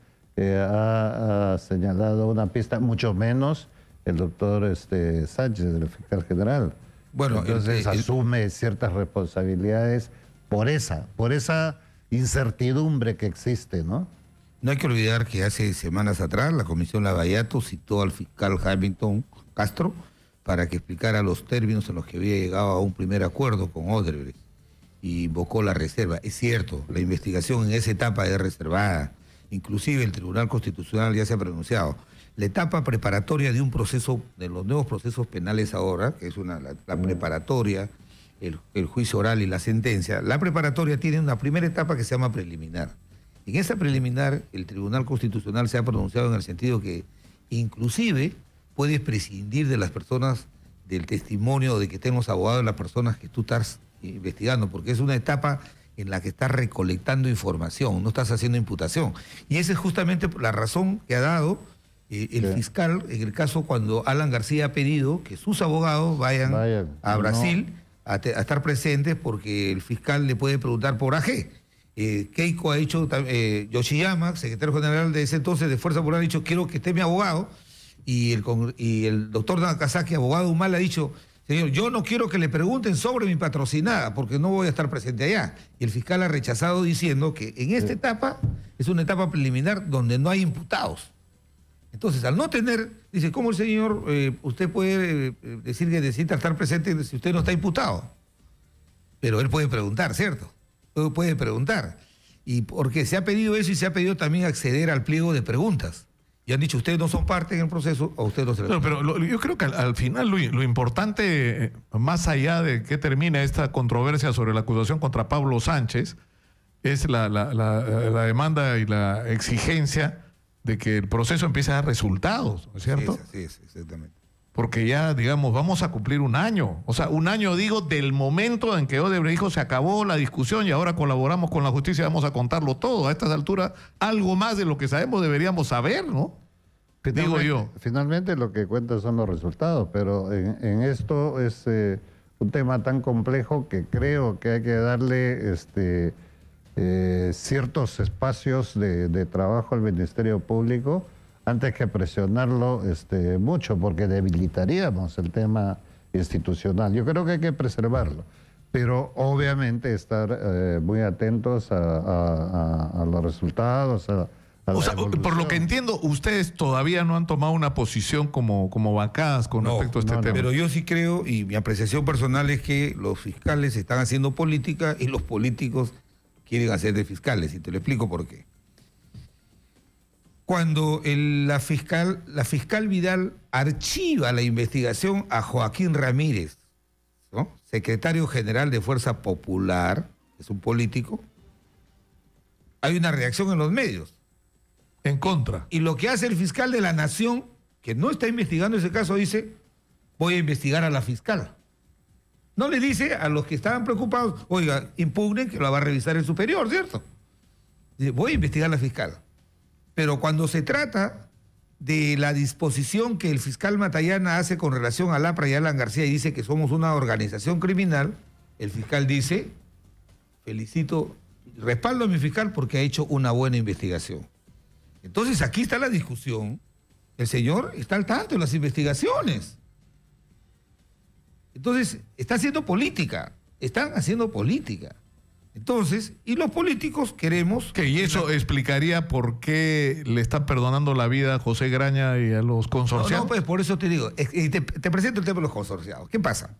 ha señalado una pista, mucho menos el doctor Sánchez, el fiscal general. Bueno, entonces asume ciertas responsabilidades por esa incertidumbre que existe, ¿no? No hay que olvidar que hace semanas atrás la Comisión Lavallato citó al fiscal Hamilton Castro para que explicara los términos en los que había llegado a un primer acuerdo con Odebrecht y invocó la reserva. Es cierto, la investigación en esa etapa es reservada, inclusive el Tribunal Constitucional ya se ha pronunciado. La etapa preparatoria de un proceso, de los nuevos procesos penales ahora, que es la preparatoria, el juicio oral y la sentencia, la preparatoria tiene una primera etapa que se llama preliminar. En esa preliminar, el Tribunal Constitucional se ha pronunciado en el sentido que inclusive puedes prescindir de las personas, del testimonio de que estén los abogados de las personas que tú estás investigando, porque es una etapa en la que estás recolectando información, no estás haciendo imputación. Y esa es justamente la razón que ha dado el fiscal en el caso cuando Alan García ha pedido que sus abogados vayan a Brasil a estar presentes, porque el fiscal le puede preguntar por AG. Keiko ha dicho, Yoshiyama, secretario general de ese entonces de Fuerza Popular, ha dicho, quiero que esté mi abogado. Y el doctor Nakazaki, abogado Humal, ha dicho, señor, yo no quiero que le pregunten sobre mi patrocinada porque no voy a estar presente allá. Y el fiscal ha rechazado diciendo que en esta etapa es una etapa preliminar donde no hay imputados. Entonces, al no tener, dice, ¿cómo el señor, usted puede decir que necesita estar presente si usted no está imputado? Pero él puede preguntar, ¿cierto? Puede preguntar. Y porque se ha pedido eso y se ha pedido también acceder al pliego de preguntas. Y han dicho, ustedes no son parte en el proceso, a ustedes no se les... No, pero yo creo que al final lo importante, más allá de que termine esta controversia sobre la acusación contra Pablo Sánchez, es la demanda y la exigencia de que el proceso empiece a dar resultados, ¿no es cierto? Sí, exactamente. Porque ya, digamos, vamos a cumplir un año. O sea, un año, digo, del momento en que Odebrecht dijo se acabó la discusión y ahora colaboramos con la justicia y vamos a contarlo todo. A estas alturas, algo más de lo que sabemos deberíamos saber, ¿no? Digo yo. Finalmente lo que cuenta son los resultados, pero en esto es un tema tan complejo que creo que hay que darle ciertos espacios de trabajo al Ministerio Público antes que presionarlo mucho, porque debilitaríamos el tema institucional. Yo creo que hay que preservarlo, pero obviamente estar muy atentos a los resultados, o sea, por lo que entiendo, ustedes todavía no han tomado una posición como bancadas con respecto a este tema. Pero yo sí creo, y mi apreciación personal es que los fiscales están haciendo política y los políticos quieren hacer de fiscales, y te lo explico por qué. Cuando la fiscal Vidal archiva la investigación a Joaquín Ramírez, ¿no?, secretario general de Fuerza Popular, es un político, hay una reacción en los medios. En contra. Y lo que hace el fiscal de la Nación, que no está investigando ese caso, dice, voy a investigar a la fiscal. No le dice a los que estaban preocupados, oiga, impugnen que lo va a revisar el superior, ¿cierto? Dice, voy a investigar a la fiscal. Pero cuando se trata de la disposición que el fiscal Matallana hace con relación a Lapra y Alan García y dice que somos una organización criminal, el fiscal dice, felicito, respaldo a mi fiscal porque ha hecho una buena investigación. Entonces aquí está la discusión El señor está al tanto de las investigaciones. Entonces, está haciendo política. Están haciendo política. Entonces, y los políticos queremos... Y eso explicaría por qué le están perdonando la vida a José Graña y a los consorciados. No, pues por eso te digo, te presento el tema de los consorciados. ¿Qué pasa?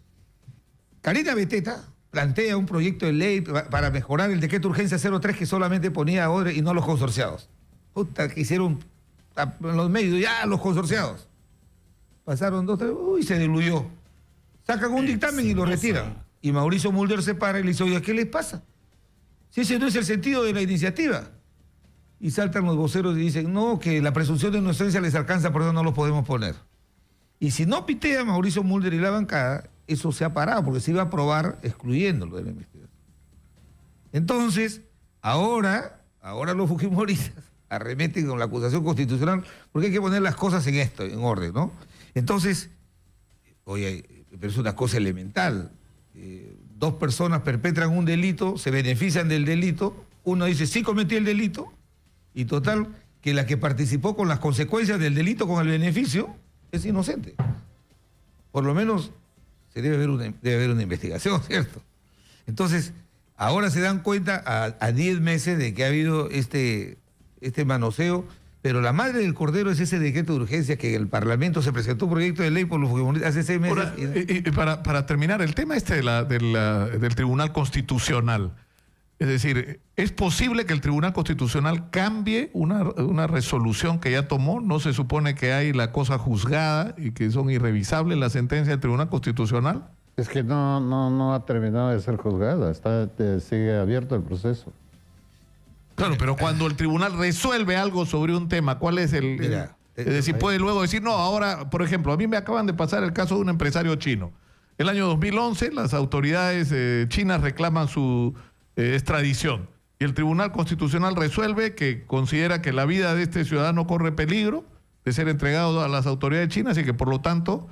Karina Beteta plantea un proyecto de ley para mejorar el decreto de urgencia 03 que solamente ponía a Odre y no a los consorciados. Puta, que hicieron en los medios, ya los consorciados. Pasaron 2, 3, uy, se diluyó. Sacan un dictamen y lo retiran. Y Mauricio Mulder se para y le dice, oye, ¿qué les pasa? Si ese no es el sentido de la iniciativa. Y saltan los voceros y dicen, no, que la presunción de inocencia les alcanza, por eso no los podemos poner. Y si no pitea Mauricio Mulder y la bancada, eso se ha parado, porque se iba a aprobar excluyéndolo de la investigación. Entonces, ahora los fujimoristas arremeten con la acusación constitucional, porque hay que poner las cosas en orden, ¿no? Entonces, oye, pero es una cosa elemental. 2 personas perpetran un delito, se benefician del delito, uno dice sí cometí el delito, y total, que la que participó con las consecuencias del delito, con el beneficio, es inocente. Por lo menos se debe haber una investigación, ¿cierto? Entonces, ahora se dan cuenta a 10 meses de que ha habido este manoseo, pero la madre del cordero es ese decreto de urgencia que en el Parlamento se presentó un proyecto de ley por los fujimoristas hace 6 meses. Para terminar, el tema del Tribunal Constitucional. Es decir, ¿es posible que el Tribunal Constitucional cambie una resolución que ya tomó? ¿No se supone que hay la cosa juzgada y que son irrevisables las sentencias del Tribunal Constitucional? Es que no ha terminado de ser juzgada, sigue abierto el proceso. Claro, pero cuando el tribunal resuelve algo sobre un tema, ¿cuál es el...? Mira, es decir, puede luego decir, no, ahora, por ejemplo, a mí me acaban de pasar el caso de un empresario chino. El año 2011, las autoridades chinas reclaman su extradición. Y el Tribunal Constitucional resuelve que considera que la vida de este ciudadano corre peligro de ser entregado a las autoridades chinas y que, por lo tanto...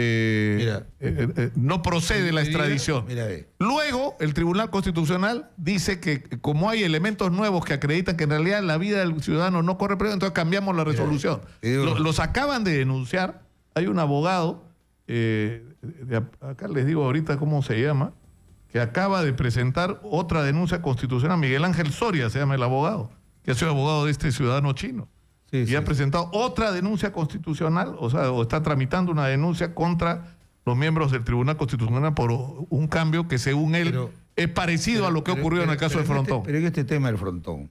no procede la extradición. Luego, el Tribunal Constitucional dice que como hay elementos nuevos que acreditan que en realidad la vida del ciudadano no corre peligro, entonces cambiamos la resolución. Los acaban de denunciar. Hay un abogado, acá les digo ahorita cómo se llama, que acaba de presentar otra denuncia constitucional. Miguel Ángel Soria se llama el abogado, que ha sido abogado de este ciudadano chino. Y ha presentado otra denuncia constitucional, o está tramitando una denuncia contra los miembros del Tribunal Constitucional por un cambio que, según él, es parecido a lo que ocurrió en el caso del Frontón. Pero en este tema del Frontón,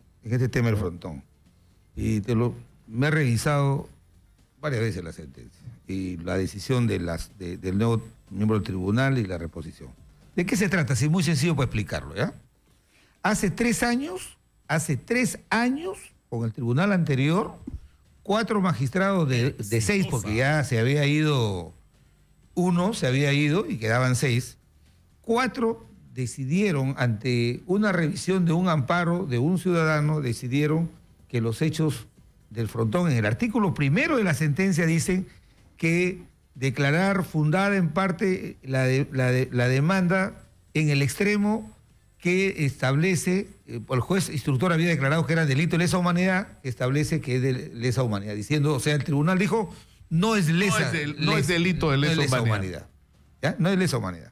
y me he revisado varias veces la sentencia y la decisión del nuevo miembro del tribunal y la reposición. ¿De qué se trata? Sí, muy sencillo para explicarlo, ¿ya? Hace 3 años, con el tribunal anterior, 4 magistrados de 6, porque ya se había ido uno, y quedaban 6. 4 decidieron, ante una revisión de un amparo de un ciudadano, decidieron que los hechos del Frontón, en el artículo 1 de la sentencia, dicen que declarar fundada en parte la demanda en el extremo que establece, el juez instructor había declarado que era delito de lesa humanidad, que establece que es de lesa humanidad, diciendo, o sea, el tribunal dijo, no es delito de lesa humanidad. ¿Ya? No es lesa humanidad.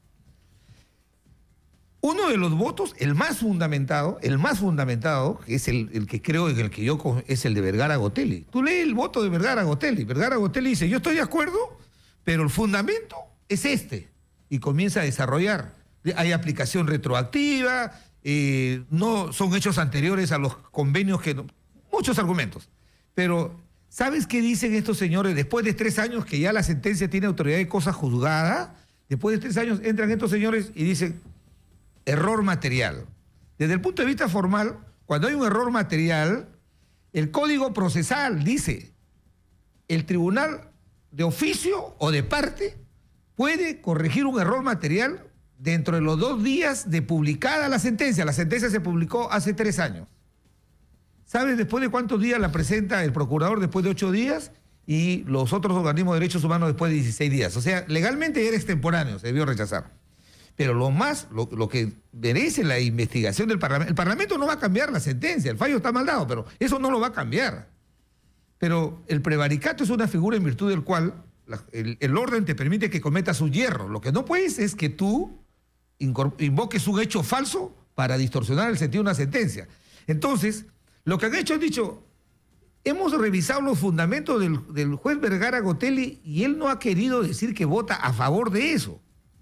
Uno de los votos, el más fundamentado, que es el que creo en el que yo, es el de Vergara Gotelli. Tú lees el voto de Vergara Gotelli. Vergara Gotelli dice, yo estoy de acuerdo, pero el fundamento es este. Y comienza a desarrollar. Hay aplicación retroactiva, no son hechos anteriores a los convenios muchos argumentos. Pero, ¿sabes qué dicen estos señores? Después de 3 años que ya la sentencia tiene autoridad de cosa juzgada, después de 3 años entran estos señores y dicen, error material. Desde el punto de vista formal, cuando hay un error material, el Código Procesal dice, el tribunal de oficio o de parte puede corregir un error material dentro de los 2 días de publicada la sentencia. La sentencia se publicó hace 3 años. ¿Sabes después de cuántos días la presenta el procurador? Después de 8 días, y los otros organismos de derechos humanos después de 16 días. O sea, legalmente era extemporáneo, se debió rechazar. Pero lo que merece la investigación del Parlamento, el Parlamento no va a cambiar la sentencia, el fallo está mal dado, pero eso no lo va a cambiar. Pero el prevaricato es una figura en virtud del cual el orden te permite que cometas un hierro. Lo que no puedes es que tú invoques un hecho falso para distorsionar el sentido de una sentencia. Entonces, lo que han hecho, han dicho, hemos revisado los fundamentos del juez Vergara Gotelli y él no ha querido decir que vota a favor de eso,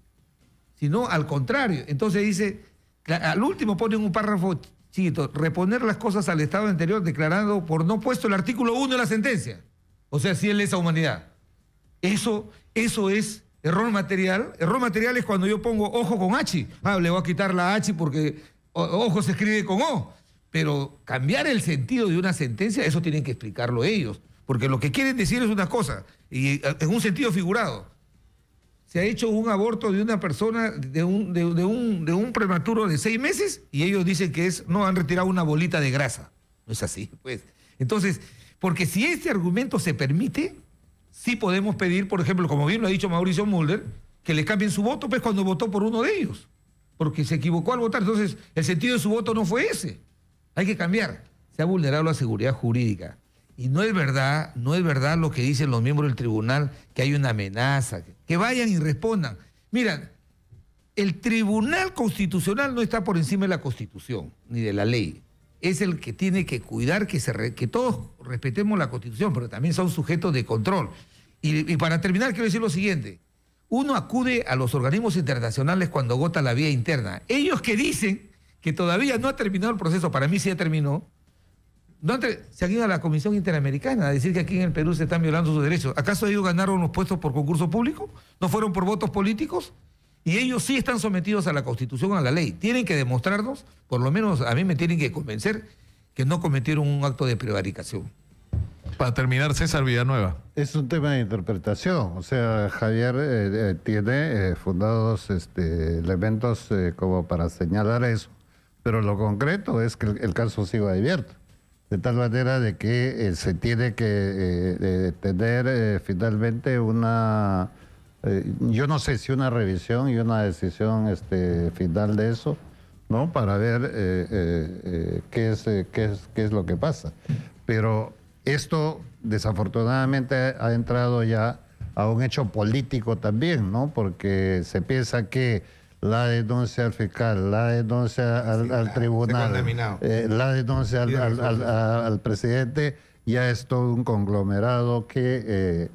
sino al contrario. Entonces dice, al último ponen un párrafo chiquito, reponer las cosas al estado anterior declarando por no puesto el artículo 1 de la sentencia. O sea, si él lesa humanidad. Eso es error material. Error material es cuando yo pongo ojo con H. Le voy a quitar la H porque ojo se escribe con O. Pero cambiar el sentido de una sentencia, eso tienen que explicarlo ellos. Porque lo que quieren decir es una cosa, y en un sentido figurado. Se ha hecho un aborto de una persona, de un prematuro de 6 meses, y ellos dicen que no han retirado una bolita de grasa. No es así, pues. Entonces, porque si este argumento se permite, sí podemos pedir, por ejemplo, como bien lo ha dicho Mauricio Mulder, que le cambien su voto, pues cuando votó por uno de ellos. Porque se equivocó al votar. Entonces, el sentido de su voto no fue ese. Hay que cambiar. Se ha vulnerado la seguridad jurídica. Y no es verdad lo que dicen los miembros del tribunal, que hay una amenaza. Que vayan y respondan. Mira, el Tribunal Constitucional no está por encima de la Constitución, ni de la ley. Es el que tiene que cuidar que todos respetemos la Constitución, pero también son sujetos de control. Y para terminar, quiero decir lo siguiente. Uno acude a los organismos internacionales cuando agota la vía interna. Ellos que dicen que todavía no ha terminado el proceso, para mí sí ya terminó, se han ido a la Comisión Interamericana a decir que aquí en el Perú se están violando sus derechos. ¿Acaso ellos ganaron los puestos por concurso público? ¿No fueron por votos políticos? Y ellos sí están sometidos a la Constitución, a la ley. Tienen que demostrarnos, por lo menos a mí me tienen que convencer, que no cometieron un acto de prevaricación. Para terminar, César Villanueva. Es un tema de interpretación. O sea, Javier tiene fundados elementos como para señalar eso. Pero lo concreto es que el caso sigue abierto. De tal manera de que se tiene que tener finalmente una... yo no sé si una revisión y una decisión final de eso, ¿no? Para ver qué es lo que pasa. Pero esto desafortunadamente ha entrado ya a un hecho político también, ¿no? Porque se piensa que la denuncia al fiscal, la denuncia al tribunal, la denuncia al presidente, ya es todo un conglomerado que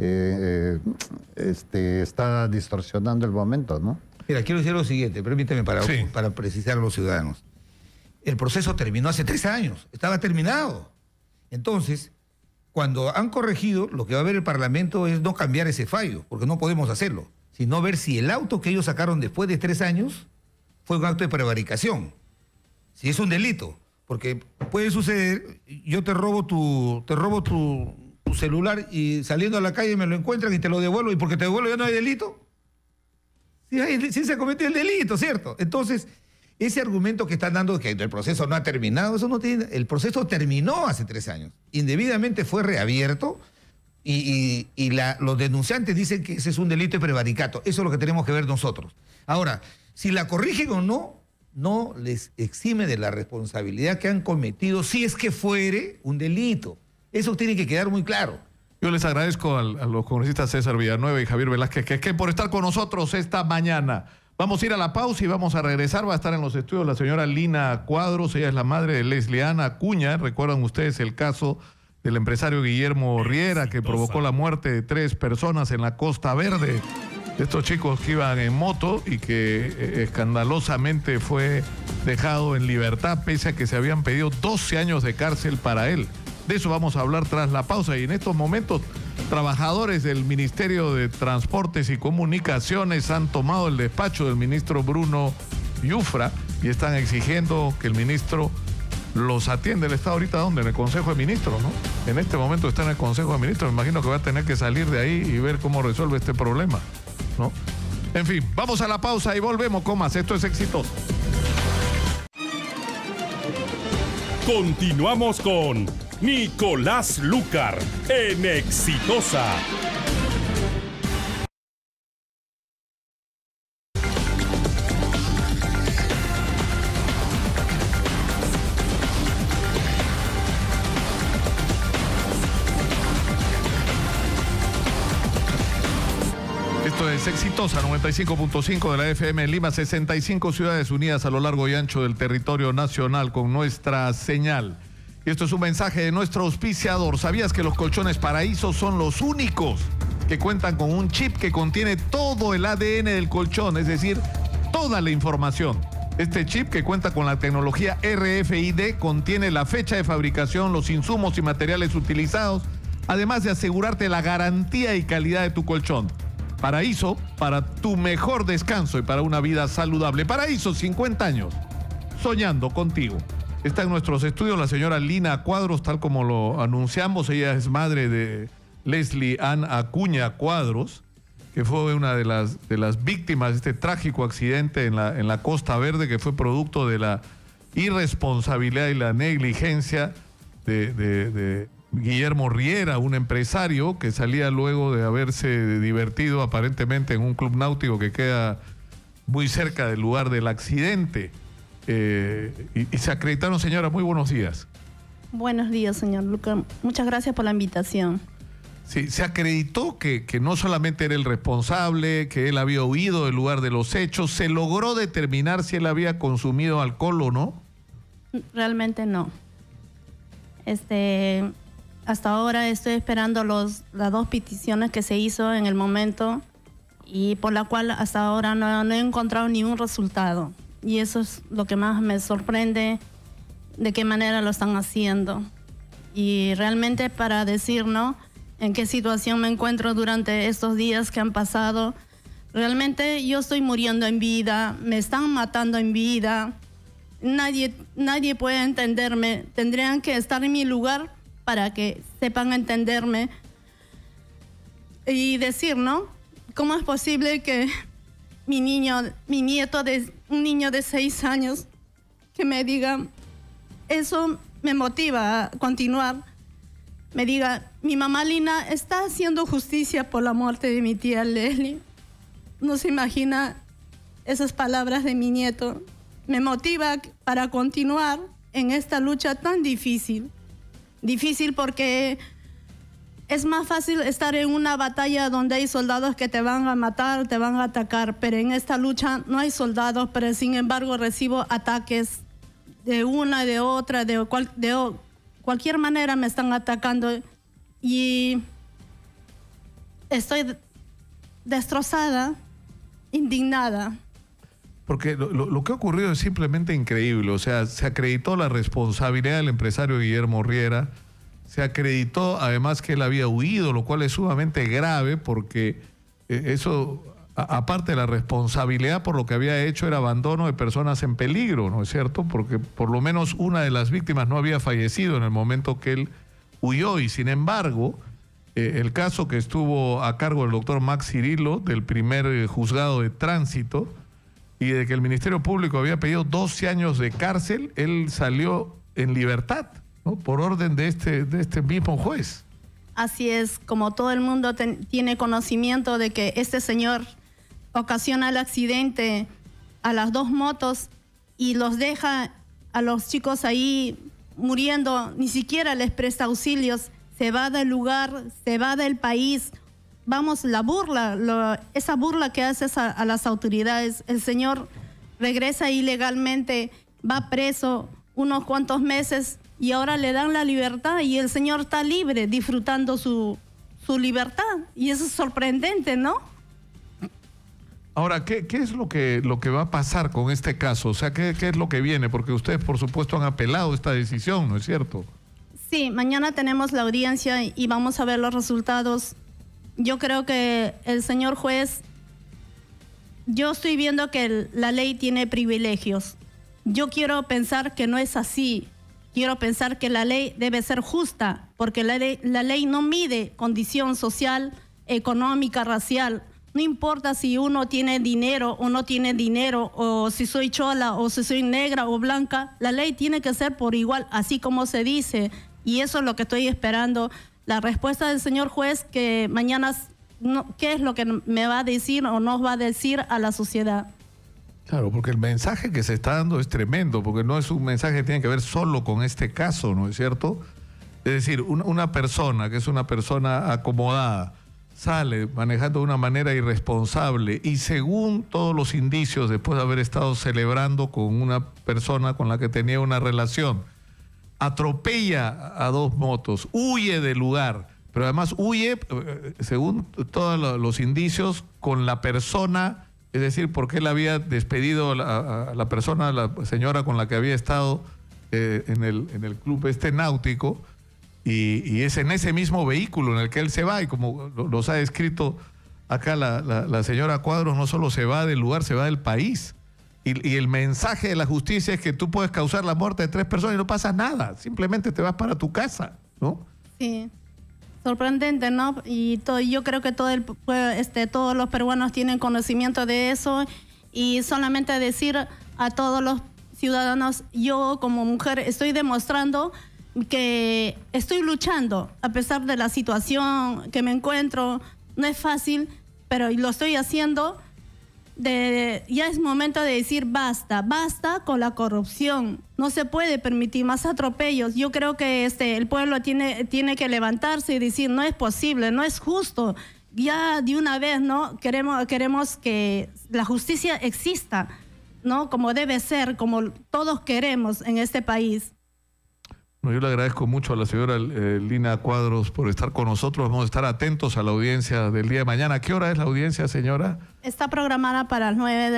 está distorsionando el momento, ¿no? Mira, quiero decir lo siguiente, permíteme para precisar a los ciudadanos. El proceso terminó hace 3 años, estaba terminado. Entonces, cuando han corregido, lo que va a ver el Parlamento es no cambiar ese fallo, porque no podemos hacerlo, sino ver si el auto que ellos sacaron después de 3 años fue un acto de prevaricación. Si es un delito, porque puede suceder, yo te robo tu celular y saliendo a la calle me lo encuentran y te lo devuelvo, y porque te devuelvo ya no hay delito. Sí se cometió el delito, ¿cierto? Entonces, ese argumento que están dando que el proceso no ha terminado, eso no tiene. El proceso terminó hace 3 años. Indebidamente fue reabierto y los denunciantes dicen que ese es un delito de prevaricato. Eso es lo que tenemos que ver nosotros. Ahora, si la corrigen o no les exime de la responsabilidad que han cometido si es que fuere un delito. Eso tiene que quedar muy claro. Yo les agradezco a los congresistas César Villanueva y Javier Velázquez que por estar con nosotros esta mañana. Vamos a ir a la pausa y vamos a regresar. Va a estar en los estudios la señora Lina Cuadros. Ella es la madre de Lesliana Acuña. Recuerdan ustedes el caso del empresario Guillermo Riera, que provocó la muerte de 3 personas en la Costa Verde. De estos chicos que iban en moto y que escandalosamente fue dejado en libertad pese a que se habían pedido 12 años de cárcel para él. De eso vamos a hablar tras la pausa. Y en estos momentos, trabajadores del Ministerio de Transportes y Comunicaciones han tomado el despacho del ministro Bruno Yufra y están exigiendo que el ministro los atienda. Él está ahorita, ¿dónde? En el Consejo de Ministros, ¿no? En este momento está en el Consejo de Ministros. Me imagino que va a tener que salir de ahí y ver cómo resuelve este problema, ¿no? En fin, vamos a la pausa y volvemos con más. Esto es Exitoso. Continuamos con Nicolás Lucar en Exitosa. es Exitosa 95.5 de la FM en Lima, 65 ciudades unidas a lo largo y ancho del territorio nacional con nuestra señal. Y esto es un mensaje de nuestro auspiciador. ¿Sabías que los colchones Paraíso son los únicos que cuentan con un chip que contiene todo el ADN del colchón, es decir, toda la información? Este chip, que cuenta con la tecnología RFID, contiene la fecha de fabricación, los insumos y materiales utilizados, además de asegurarte la garantía y calidad de tu colchón. Paraíso, para tu mejor descanso y para una vida saludable. Paraíso, 50 años, soñando contigo. Está en nuestros estudios la señora Lina Cuadros, tal como lo anunciamos. Ella es madre de Leslie Ann Acuña Cuadros, que fue una de las víctimas de este trágico accidente en la Costa Verde, que fue producto de la irresponsabilidad y la negligencia de Guillermo Riera, un empresario que salía luego de haberse divertido aparentemente en un club náutico que queda muy cerca del lugar del accidente. Y se acreditaron, señora, muy buenos días. Buenos días, señor Lucas. Muchas gracias por la invitación. Sí, se acreditó que no solamente era el responsable, que él había huido del lugar de los hechos. ¿Se logró determinar si él había consumido alcohol o no? Realmente no. Hasta ahora estoy esperando las dos peticiones que se hizo en el momento y por la cual hasta ahora no he encontrado ningún resultado. Y eso es lo que más me sorprende, de qué manera lo están haciendo. Y realmente para decir, ¿no?, en qué situación me encuentro durante estos días que han pasado. Realmente yo estoy muriendo en vida, me están matando en vida. Nadie puede entenderme. Tendrían que estar en mi lugar para que sepan entenderme. Y decir, ¿no?, ¿cómo es posible que un niño de 6 años, que me diga, eso me motiva a continuar, me diga, mi mamá Lina está haciendo justicia por la muerte de mi tía Leslie? No se imagina esas palabras de mi nieto. Me motiva para continuar en esta lucha tan difícil. Difícil porque es más fácil estar en una batalla donde hay soldados que te van a matar, te van a atacar, pero en esta lucha no hay soldados, pero sin embargo recibo ataques de una, de otra, de cualquier manera me están atacando y estoy destrozada, indignada. Porque lo que ha ocurrido es simplemente increíble. O sea, se acreditó la responsabilidad del empresario Guillermo Riera, se acreditó además que él había huido, lo cual es sumamente grave porque eso, aparte de la responsabilidad por lo que había hecho, era abandono de personas en peligro, ¿no es cierto? Porque por lo menos una de las víctimas no había fallecido en el momento que él huyó y sin embargo el caso que estuvo a cargo del doctor Max Cirilo, del primer juzgado de tránsito, y de que el Ministerio Público había pedido 12 años de cárcel, él salió en libertad, ¿no?, por orden de este mismo juez. Así es, como todo el mundo tiene conocimiento de que este señor ocasiona el accidente a las 2 motos y los deja a los chicos ahí muriendo, ni siquiera les presta auxilios, se va del lugar, se va del país. Vamos, la burla, esa burla que haces a las autoridades. El señor regresa ilegalmente, va preso unos cuantos meses y ahora le dan la libertad y el señor está libre, disfrutando su libertad. Y eso es sorprendente, ¿no? Ahora, ¿qué es lo que va a pasar con este caso? O sea, ¿qué es lo que viene? Porque ustedes, por supuesto, han apelado esta decisión, ¿no es cierto? Sí, mañana tenemos la audiencia y vamos a ver los resultados. Yo creo que el señor juez, yo estoy viendo que la ley tiene privilegios. Yo quiero pensar que no es así. Quiero pensar que la ley debe ser justa, porque la ley no mide condición social, económica, racial. No importa si uno tiene dinero o no tiene dinero, o si soy chola o si soy negra o blanca. La ley tiene que ser por igual, así como se dice. Y eso es lo que estoy esperando. La respuesta del señor juez, que mañana, ¿qué es lo que me va a decir o nos va a decir a la sociedad? Claro, porque el mensaje que se está dando es tremendo, porque no es un mensaje que tiene que ver solo con este caso, ¿no es cierto? Es decir, una persona que es una persona acomodada, sale manejando de una manera irresponsable y según todos los indicios, después de haber estado celebrando con una persona con la que tenía una relación, atropella a 2 motos, huye del lugar, pero además huye, según todos los indicios, con la persona, es decir, porque él había despedido a la persona, la señora con la que había estado en el club náutico, y es en ese mismo vehículo en el que él se va, y como nos ha descrito acá la señora Cuadros, no solo se va del lugar, se va del país. Y el mensaje de la justicia es que tú puedes causar la muerte de 3 personas y no pasa nada, simplemente te vas para tu casa, ¿no? Sí, sorprendente, ¿no? Y yo creo que todos los peruanos tienen conocimiento de eso, y solamente decir a todos los ciudadanos, yo como mujer estoy demostrando que estoy luchando a pesar de la situación que me encuentro. No es fácil, pero lo estoy haciendo. Ya es momento de decir basta con la corrupción. No se puede permitir más atropellos. Yo creo que el pueblo tiene que levantarse y decir, no es posible, no es justo. Ya de una vez, ¿no? Queremos que la justicia exista, ¿no? Como debe ser, como todos queremos en este país. Yo le agradezco mucho a la señora Lina Cuadros por estar con nosotros. Vamos a estar atentos a la audiencia del día de mañana. ¿A qué hora es la audiencia, señora? Está programada para las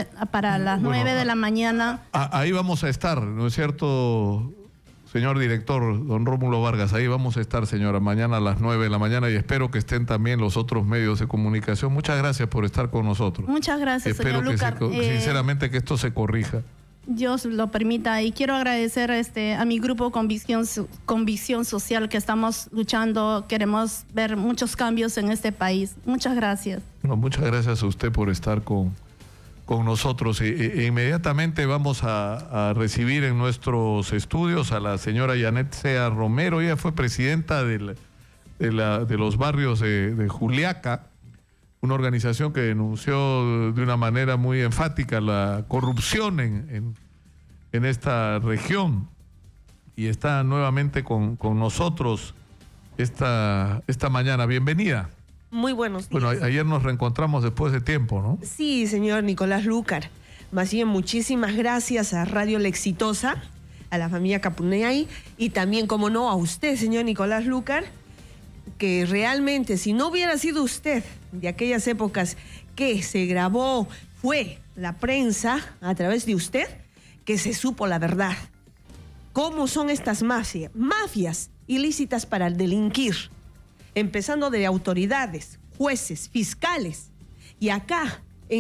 9 de la mañana. Ahí vamos a estar, ¿no es cierto, señor director, don Rómulo Vargas? Ahí vamos a estar, señora, mañana a las 9 de la mañana, y espero que estén también los otros medios de comunicación. Muchas gracias por estar con nosotros. Muchas gracias, señor Lucar. Espero sinceramente que esto se corrija. Dios lo permita, y quiero agradecer a mi grupo Convicción Social, que estamos luchando, queremos ver muchos cambios en este país. Muchas gracias. No, muchas gracias a usted por estar con nosotros. Inmediatamente vamos a recibir en nuestros estudios a la señora Yanet Sea Romero. Ella fue presidenta de los barrios de Juliaca, una organización que denunció de una manera muy enfática la corrupción en esta región, y está nuevamente con nosotros esta mañana. Bienvenida. Muy buenos días. Bueno, ayer nos reencontramos después de tiempo, ¿no? Sí, señor Nicolás Lucar. Más bien, muchísimas gracias a Radio La Exitosa, a la familia Capuneay, y también, como no, a usted, señor Nicolás Lucar, que realmente, si no hubiera sido usted de aquellas épocas que se grabó, fue la prensa a través de usted, que se supo la verdad. ¿Cómo son estas mafias ilícitas para delinquir? Empezando de autoridades, jueces, fiscales. Y acá,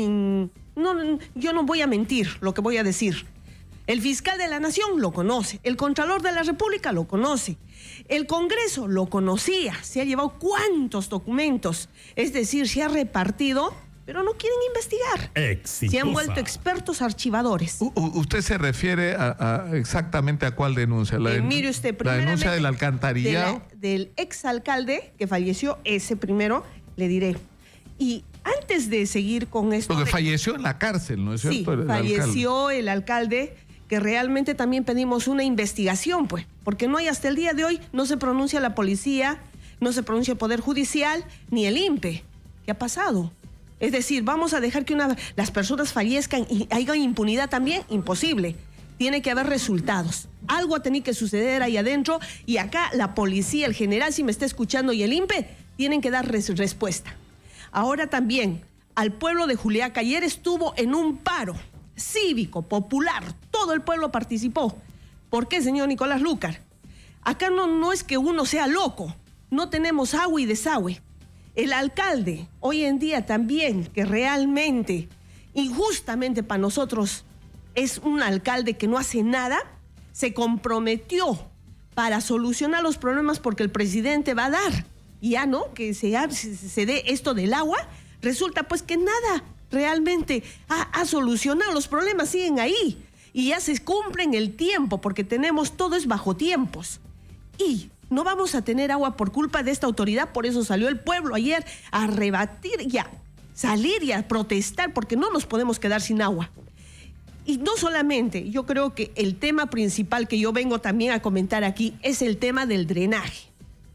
yo no voy a mentir lo que voy a decir. El fiscal de la Nación lo conoce, el Contralor de la República lo conoce, el Congreso lo conocía, se ha llevado cuántos documentos, es decir, se ha repartido, pero no quieren investigar. Exitosa. Se han vuelto expertos archivadores. ¿Usted se refiere exactamente a cuál denuncia? Mire usted, la denuncia del alcantarillado. Del exalcalde que falleció, ese primero, le diré. Y antes de seguir con esto... Porque falleció en la cárcel, ¿no es cierto? Sí, falleció el alcalde, que realmente también pedimos una investigación, pues, porque no hay, hasta el día de hoy, no se pronuncia la policía, no se pronuncia el Poder Judicial, ni el INPE. ¿Qué ha pasado? Es decir, vamos a dejar que las personas fallezcan y haya impunidad también. Imposible. Tiene que haber resultados. Algo ha tenido que suceder ahí adentro, y acá la policía, el general, si me está escuchando, y el INPE, tienen que dar respuesta. Ahora también, al pueblo de Juliaca, ayer estuvo en un paro cívico, popular, todo el pueblo participó. ¿Por qué, señor Nicolás Lucar? Acá no es que uno sea loco, no tenemos agua y desagüe. El alcalde, hoy en día también, que realmente, injustamente para nosotros, es un alcalde que no hace nada, se comprometió para solucionar los problemas porque el presidente va a dar. Y ya no, que se dé esto del agua, resulta pues que nada realmente ha solucionado, los problemas siguen ahí y ya se cumplen el tiempo, porque todo es bajo tiempos. Y no vamos a tener agua por culpa de esta autoridad, por eso salió el pueblo ayer a rebatir y a salir y a protestar, porque no nos podemos quedar sin agua. Y no solamente, yo creo que el tema principal que yo vengo también a comentar aquí es el tema del drenaje.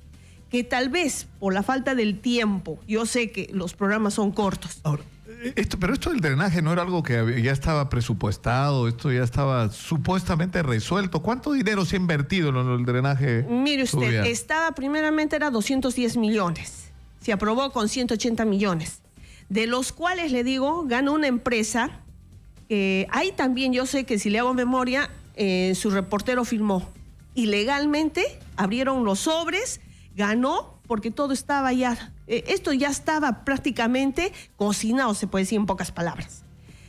que tal vez por la falta del tiempo, yo sé que los programas son cortos. Ahora, pero esto del drenaje no era algo que ya estaba presupuestado, esto ya estaba supuestamente resuelto. ¿Cuánto dinero se ha invertido en el drenaje? Mire usted, fluvial? primeramente era 210 millones, se aprobó con 180 millones, de los cuales, le digo, gana una empresa, ahí también yo sé que si le hago memoria, su reportero firmó, ilegalmente abrieron los sobres, ganó porque todo estaba ya, esto ya estaba prácticamente cocinado, se puede decir en pocas palabras.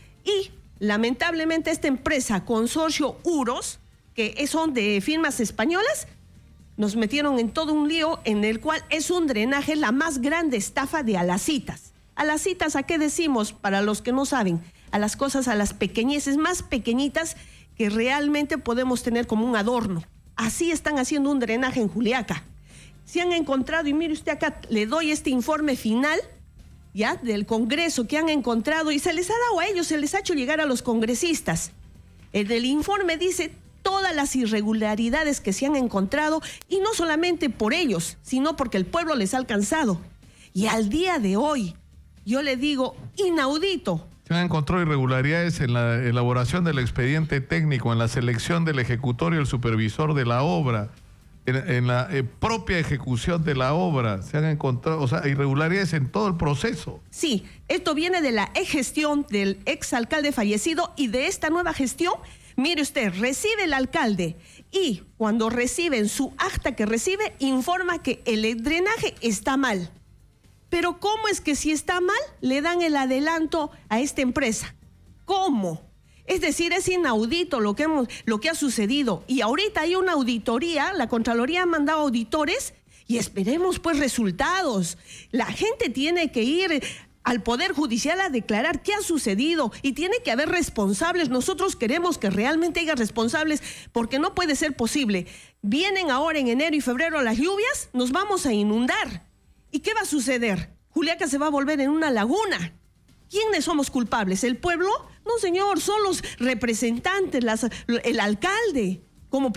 Y lamentablemente esta empresa, Consorcio Uros, que son de firmas españolas, nos metieron en todo un lío en el cual es un drenaje, la más grande estafa de Alacitas. Alacitas, ¿a qué decimos? Para los que no saben, a las cosas, a las pequeñeces más pequeñitas que realmente podemos tener como un adorno. Así están haciendo un drenaje en Juliaca. Se han encontrado, y mire usted acá, le doy este informe final, ya, del Congreso que han encontrado, y se les ha dado a ellos, se les ha hecho llegar a los congresistas. El informe dice todas las irregularidades que se han encontrado, y no solamente por ellos, sino porque el pueblo les ha alcanzado. Y al día de hoy, yo le digo, inaudito. Se han encontrado irregularidades en la elaboración del expediente técnico, en la selección del ejecutor y el supervisor de la obra, en la propia ejecución de la obra. Se han encontrado, o sea, irregularidades en todo el proceso. Sí, esto viene de la gestión del exalcalde fallecido y de esta nueva gestión. Mire usted, recibe el alcalde y cuando reciben su acta que recibe, informa que el drenaje está mal. Pero ¿cómo es que si está mal le dan el adelanto a esta empresa? ¿Cómo? Es decir, es inaudito lo que ha sucedido. Y ahorita hay una auditoría, la Contraloría ha mandado auditores y esperemos pues resultados. La gente tiene que ir al Poder Judicial a declarar qué ha sucedido y tiene que haber responsables. Nosotros queremos que realmente haya responsables porque no puede ser posible. Vienen ahora en enero y febrero las lluvias, nos vamos a inundar. ¿Y qué va a suceder? Juliaca se va a volver en una laguna. ¿Quiénes somos culpables? ¿El pueblo? No, señor, son los representantes, el alcalde, como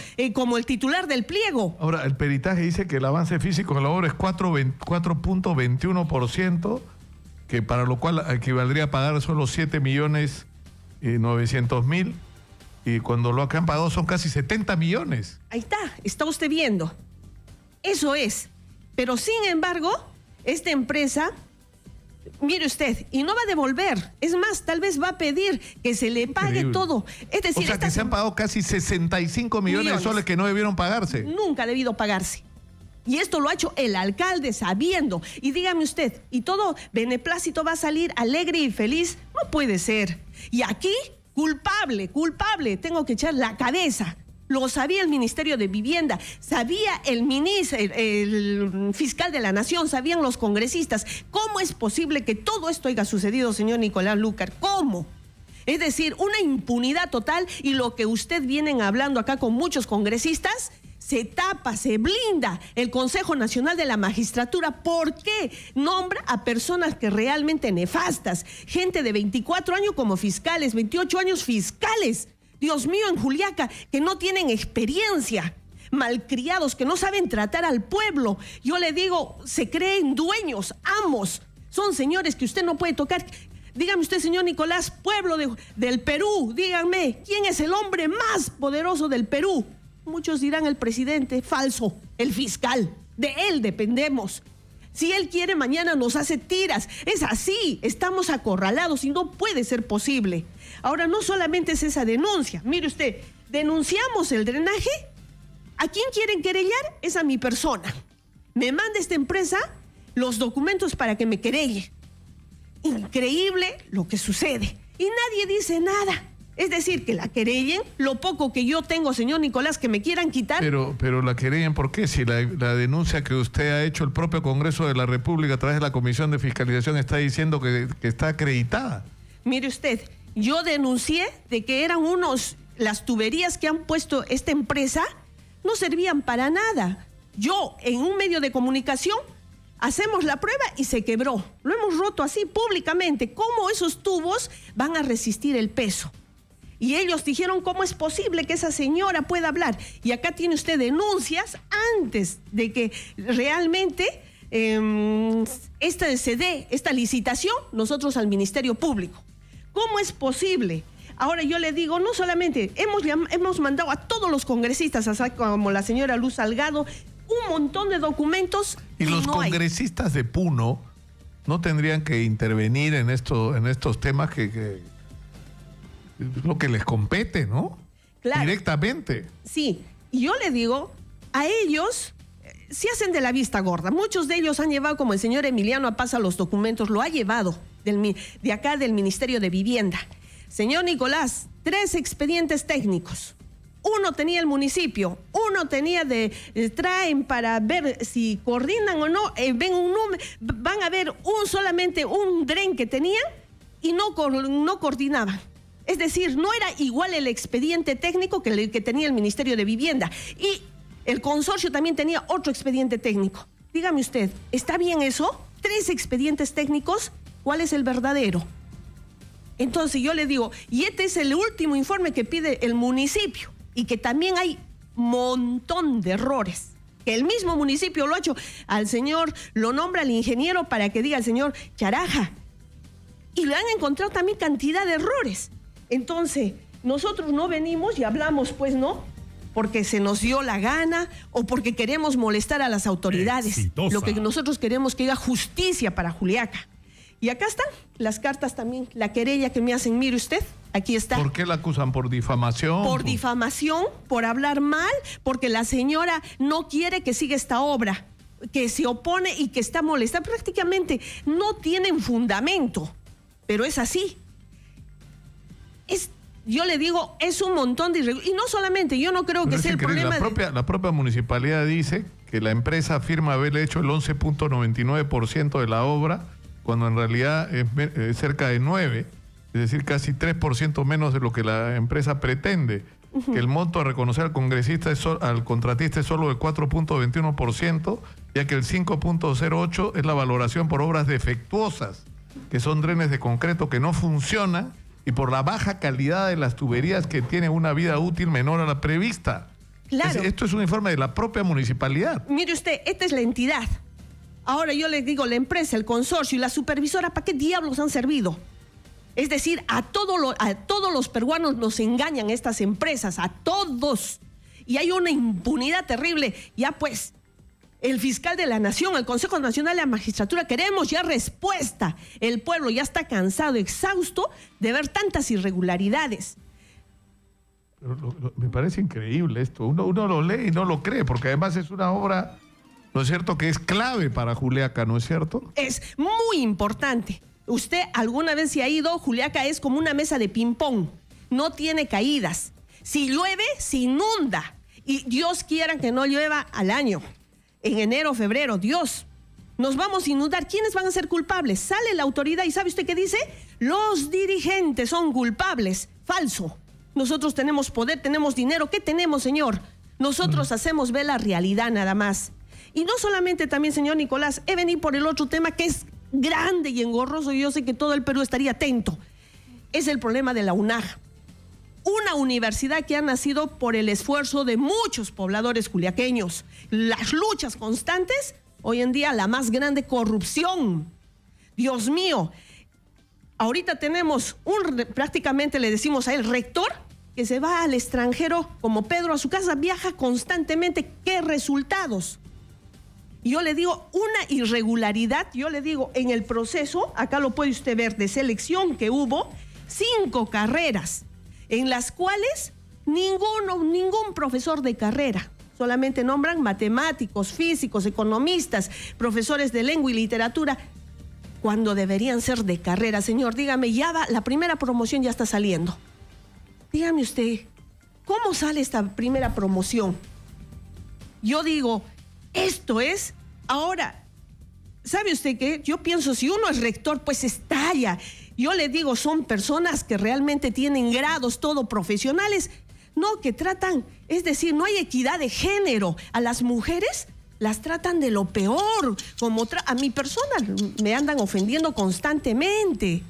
el titular del pliego. Ahora, el peritaje dice que el avance físico de la obra es 4.21%, que para lo cual equivaldría a pagar solo 7.900.000, y cuando lo que han pagado son casi 70 millones. Ahí está usted viendo. Eso es. Pero sin embargo, esta empresa, mire usted, y no va a devolver. Es más, tal vez va a pedir que se le pague todo. Es decir, o sea, que se han pagado casi 65 millones de soles que no debieron pagarse. Nunca ha debido pagarse. Y esto lo ha hecho el alcalde sabiendo. Y dígame usted, ¿y todo beneplácito va a salir alegre y feliz? No puede ser. Y aquí, culpable, tengo que echar la cabeza. Lo sabía el Ministerio de Vivienda, sabía el fiscal de la Nación, sabían los congresistas. ¿Cómo es posible que todo esto haya sucedido, señor Nicolás Lúcar? ¿Cómo? Es decir, una impunidad total, y lo que usted vienen hablando acá con muchos congresistas, se tapa, se blinda el Consejo Nacional de la Magistratura. ¿Por qué nombra a personas que realmente nefastas? Gente de 24 años como fiscales, 28 años fiscales. Dios mío, en Juliaca, que no tienen experiencia, malcriados, que no saben tratar al pueblo. Yo le digo, se creen dueños, amos, son señores que usted no puede tocar. Dígame usted, señor Nicolás, pueblo del Perú, díganme, ¿quién es el hombre más poderoso del Perú? Muchos dirán el presidente, falso, el fiscal, de él dependemos. Si él quiere, mañana nos hace tiras. Es así, estamos acorralados y no puede ser posible. Ahora, no solamente es esa denuncia. Mire usted, denunciamos el drenaje. ¿A quién quieren querellar? Es a mi persona. Me manda esta empresa los documentos para que me querelle. Increíble lo que sucede. Y nadie dice nada. Es decir, que la querellen, lo poco que yo tengo, señor Nicolás, que me quieran quitar. Pero la querellen, ¿por qué? Si la denuncia que usted ha hecho el propio Congreso de la República a través de la Comisión de Fiscalización está diciendo que está acreditada. Mire usted, yo denuncié de que eran las tuberías que han puesto esta empresa no servían para nada. Yo, en un medio de comunicación, hacemos la prueba y se quebró. Lo hemos roto así públicamente. ¿Cómo esos tubos van a resistir el peso? Y ellos dijeron, ¿cómo es posible que esa señora pueda hablar? Y acá tiene usted denuncias antes de que realmente se dé esta licitación nosotros al Ministerio Público. ¿Cómo es posible? Ahora yo le digo, no solamente hemos mandado a todos los congresistas, así como la señora Luz Salgado, un montón de documentos. Y los congresistas de Puno no tendrían que intervenir en estos temas que es lo que les compete, ¿no? Claro. Directamente. Sí, y yo le digo, a ellos se hacen de la vista gorda. Muchos de ellos han llevado, como el señor Emiliano Apaza, los documentos, lo ha llevado de acá del Ministerio de Vivienda. Señor Nicolás, 3 expedientes técnicos. Uno tenía el municipio, uno tenía traen para ver si coordinan o no, van a ver solamente un dren que tenían y no coordinaban. Es decir, no era igual el expediente técnico que el que tenía el Ministerio de Vivienda. Y el consorcio también tenía otro expediente técnico. Dígame usted, ¿está bien eso? 3 expedientes técnicos, ¿cuál es el verdadero? Entonces yo le digo, y este es el último informe que pide el municipio, y que también hay montón de errores. Que el mismo municipio lo ha hecho, al señor, lo nombra el ingeniero para que diga al señor Charaja. Y le han encontrado también cantidad de errores. Entonces, nosotros no venimos y hablamos, pues, ¿no? Porque se nos dio la gana o porque queremos molestar a las autoridades. Exitosa. Lo que nosotros queremos es que haya justicia para Juliaca. Y acá están las cartas también, la querella que me hacen, mire usted, aquí está. ¿Por qué la acusan? ¿Por difamación? Por difamación, por hablar mal, porque la señora no quiere que siga esta obra, que se opone y que está molesta. Prácticamente no tienen fundamento, pero es así. Yo le digo, es un montón de irregularidades. Y no solamente, yo no creo que sea el problema. La propia municipalidad dice que la empresa afirma haber hecho el 11.99% de la obra, cuando en realidad es cerca de 9%, es decir, casi 3% menos de lo que la empresa pretende. Que el monto a reconocer al congresista al contratista es solo del 4.21%, ya que el 5.08% es la valoración por obras defectuosas, que son drenes de concreto que no funcionan, y por la baja calidad de las tuberías que tienen una vida útil menor a la prevista. Claro. Esto es un informe de la propia municipalidad. Mire usted, esta es la entidad. Ahora yo le digo, la empresa, el consorcio y la supervisora, ¿para qué diablos han servido? Es decir, a todos los peruanos nos engañan estas empresas, a todos. Y hay una impunidad terrible. Ya pues, el fiscal de la Nación, el Consejo Nacional de la Magistratura, queremos ya respuesta. El pueblo ya está cansado, exhausto de ver tantas irregularidades. Me parece increíble esto. Uno lo lee y no lo cree, porque además es una obra, ¿no es cierto?, que es clave para Juliaca, ¿no es cierto? Es muy importante. Usted alguna vez se ha ido, Juliaca es como una mesa de ping-pong. No tiene caídas. Si llueve, se inunda. Y Dios quiera que no llueva al año. En enero, febrero, Dios, nos vamos a inundar. ¿Quiénes van a ser culpables? Sale la autoridad y ¿sabe usted qué dice? Los dirigentes son culpables. Falso. Nosotros tenemos poder, tenemos dinero. ¿Qué tenemos, señor? Nosotros hacemos ver la realidad nada más. Y no solamente también, señor Nicolás, he venido por el otro tema que es grande y engorroso, y yo sé que todo el Perú estaría atento. Es el problema de la UNAG. Una universidad que ha nacido por el esfuerzo de muchos pobladores juliaqueños. Las luchas constantes, hoy en día la más grande corrupción. Dios mío, ahorita tenemos prácticamente le decimos a él, rector, que se va al extranjero como Pedro a su casa, viaja constantemente. ¿Qué resultados? Yo le digo, una irregularidad, yo le digo, en el proceso, acá lo puede usted ver, de selección que hubo, 5 carreras, en las cuales ningún profesor de carrera, solamente nombran matemáticos, físicos, economistas, profesores de lengua y literatura, cuando deberían ser de carrera. Señor, dígame, ya va, la primera promoción ya está saliendo. Dígame usted, ¿cómo sale esta primera promoción? Yo digo, esto es, ahora, ¿sabe usted qué? Yo pienso, si uno es rector, pues estalla. Yo le digo, son personas que realmente tienen grados, todo profesionales, no, que tratan, es decir, no hay equidad de género. A las mujeres las tratan de lo peor, como a mi persona me andan ofendiendo constantemente.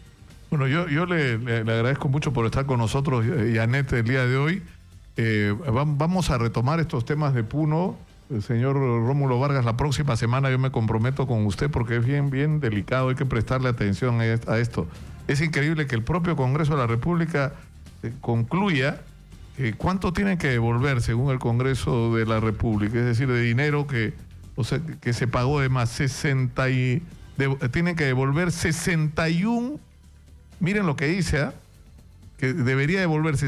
Bueno, yo le agradezco mucho por estar con nosotros, Janet, el día de hoy. Vamos a retomar estos temas de Puno. El señor Rómulo Vargas, la próxima semana yo me comprometo con usted porque es bien delicado, hay que prestarle atención a esto. Es increíble que el propio Congreso de la República concluya cuánto tienen que devolver según el Congreso de la República, es decir, de dinero que se pagó de más, tienen que devolver 61, miren lo que dice, que debería devolverse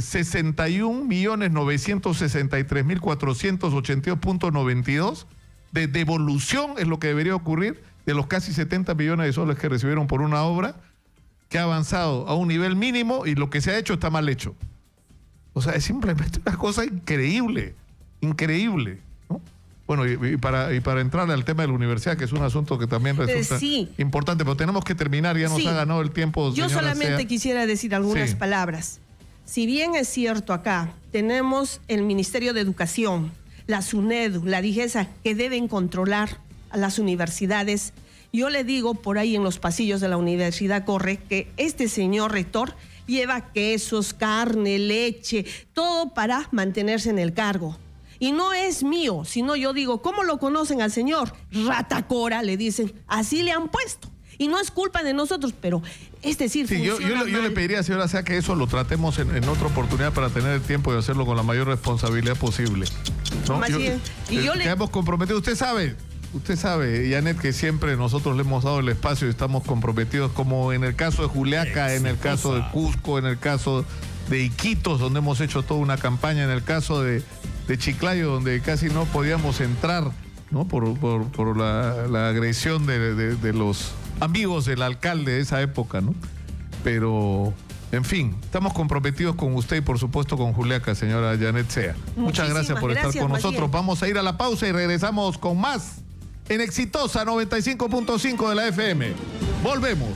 61.963.482.92 de devolución, es lo que debería ocurrir de los casi 70 millones de soles que recibieron por una obra que ha avanzado a un nivel mínimo y lo que se ha hecho está mal hecho. O sea, es simplemente una cosa increíble, ¿no? Bueno, y para entrar al tema de la universidad, que es un asunto que también resulta importante, pero tenemos que terminar, ya nos ha ganado el tiempo. Yo solamente quisiera decir algunas palabras. Si bien es cierto acá, tenemos el Ministerio de Educación, la SUNEDU, la DIGESA, que deben controlar a las universidades. Yo le digo, por ahí en los pasillos de la Universidad Corre, que este señor rector lleva quesos, carne, leche, todo para mantenerse en el cargo. Y no es mío, sino yo digo, ¿cómo lo conocen al señor? Ratacora, le dicen, así le han puesto. Y no es culpa de nosotros, pero es decir, sí, yo le pediría, señora Sea, que eso lo tratemos en otra oportunidad para tener el tiempo de hacerlo con la mayor responsabilidad posible, ¿no? Que hemos comprometido, usted sabe, Janet, que siempre nosotros le hemos dado el espacio y estamos comprometidos, como en el caso de Juliaca, en el caso de Cusco, en el caso de Iquitos, donde hemos hecho toda una campaña, en el caso de Chiclayo, donde casi no podíamos entrar, ¿no? por la agresión de los amigos del alcalde de esa época, ¿no? Pero, en fin, estamos comprometidos con usted y por supuesto con Juliaca, señora Janet Sea. Muchas gracias por estar con nosotros. Vamos a ir a la pausa y regresamos con más en Exitosa 95.5 de la FM. Volvemos.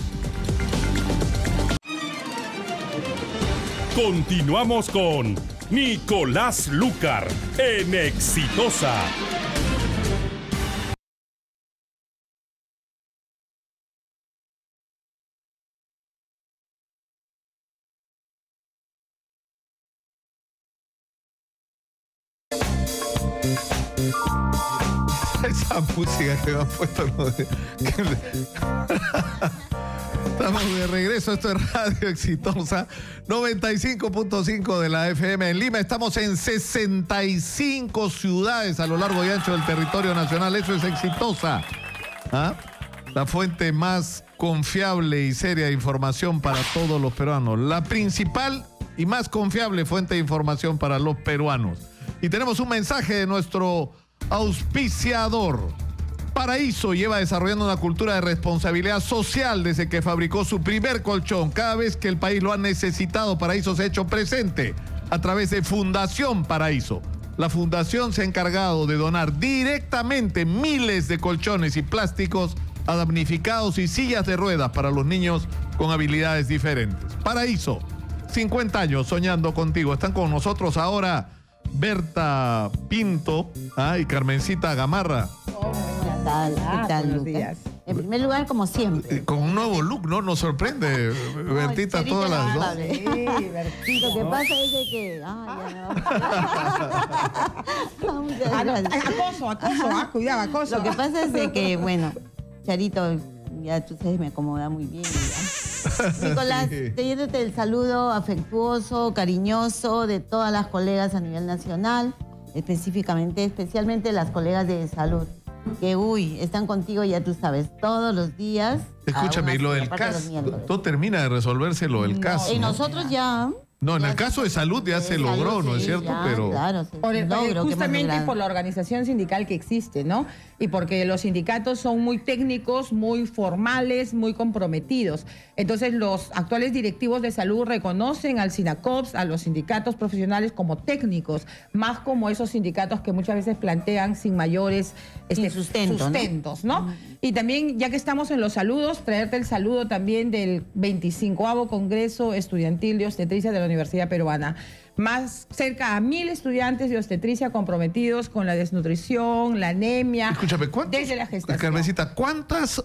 Continuamos con Nicolás Lucar en Exitosa. Esa música que me han puesto. Estamos de regreso, esto es Radio Exitosa 95.5 de la FM en Lima. Estamos en 65 ciudades a lo largo y ancho del territorio nacional. Eso es Exitosa, ¿ah? La fuente más confiable y seria de información para todos los peruanos. La principal y más confiable fuente de información para los peruanos. Y tenemos un mensaje de nuestro auspiciador. Paraíso lleva desarrollando una cultura de responsabilidad social desde que fabricó su primer colchón. Cada vez que el país lo ha necesitado, Paraíso se ha hecho presente a través de Fundación Paraíso. La fundación se ha encargado de donar directamente miles de colchones y plásticos a damnificados y sillas de ruedas para los niños con habilidades diferentes. Paraíso, 50 años soñando contigo. Están con nosotros ahora Berta Pinto y Carmencita Gamarra. ¿Qué tal, buenos Lucas? días. En primer lugar, como siempre. Con un nuevo look, ¿no? Nos sorprende, Bertita, todas las dos. Sí, Bertito. Lo que pasa es de que... Acoso, cuidado, acoso. Lo que pasa es de que, bueno, Charito, ya tú sabes, me acomoda muy bien. Ya. Nicolás, teniéndote el saludo afectuoso, cariñoso de todas las colegas a nivel nacional, especialmente las colegas de salud, que están contigo, ya tú sabes, todos los días. Escúchame, y lo del caso, todo termina de resolverse lo del caso. Y nosotros ya... No, en el caso de salud ya se logró, ¿no es cierto? Ya, pero claro, justamente por la organización sindical que existe, ¿no? Y porque los sindicatos son muy técnicos, muy formales, muy comprometidos. Entonces, los actuales directivos de salud reconocen al SINACOPS, a los sindicatos profesionales como técnicos, más como esos sindicatos que muchas veces plantean sin mayores sustentos, ¿no? Y también, ya que estamos en los saludos, traerte el saludo también del 25º Congreso Estudiantil de Obstetricia de la Universidad Peruana. Más cerca a 1.000 estudiantes de obstetricia comprometidos con la desnutrición, la anemia. Escúchame, desde la gestación. Carmencita, ¿cuántas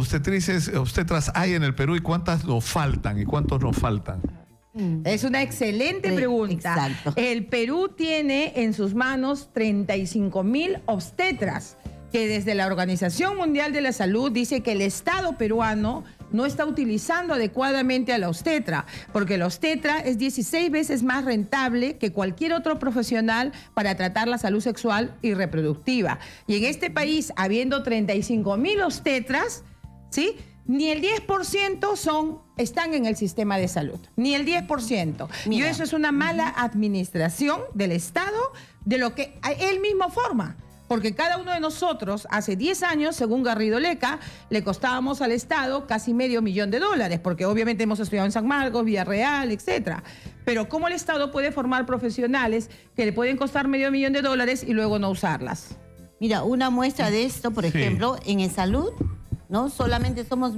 obstetras hay en el Perú y cuántas nos faltan y cuántos nos faltan? Es una excelente pregunta. Exacto. El Perú tiene en sus manos 35.000 obstetras, que desde la Organización Mundial de la Salud dice que el Estado peruano no está utilizando adecuadamente a la obstetra, porque la obstetra es 16 veces más rentable que cualquier otro profesional para tratar la salud sexual y reproductiva. Y en este país, habiendo 35.000 obstetras, ¿sí?, ni el 10% están en el sistema de salud, ni el 10%. Y eso es una mala administración del Estado de lo que él mismo forma. Porque cada uno de nosotros, hace 10 años, según Garrido Leca, le costábamos al Estado casi $500,000, porque obviamente hemos estudiado en San Marcos, Villarreal, etcétera. Pero ¿cómo el Estado puede formar profesionales que le pueden costar $500,000 y luego no usarlas? Mira, una muestra de esto, por ejemplo, en salud, ¿no? Solamente somos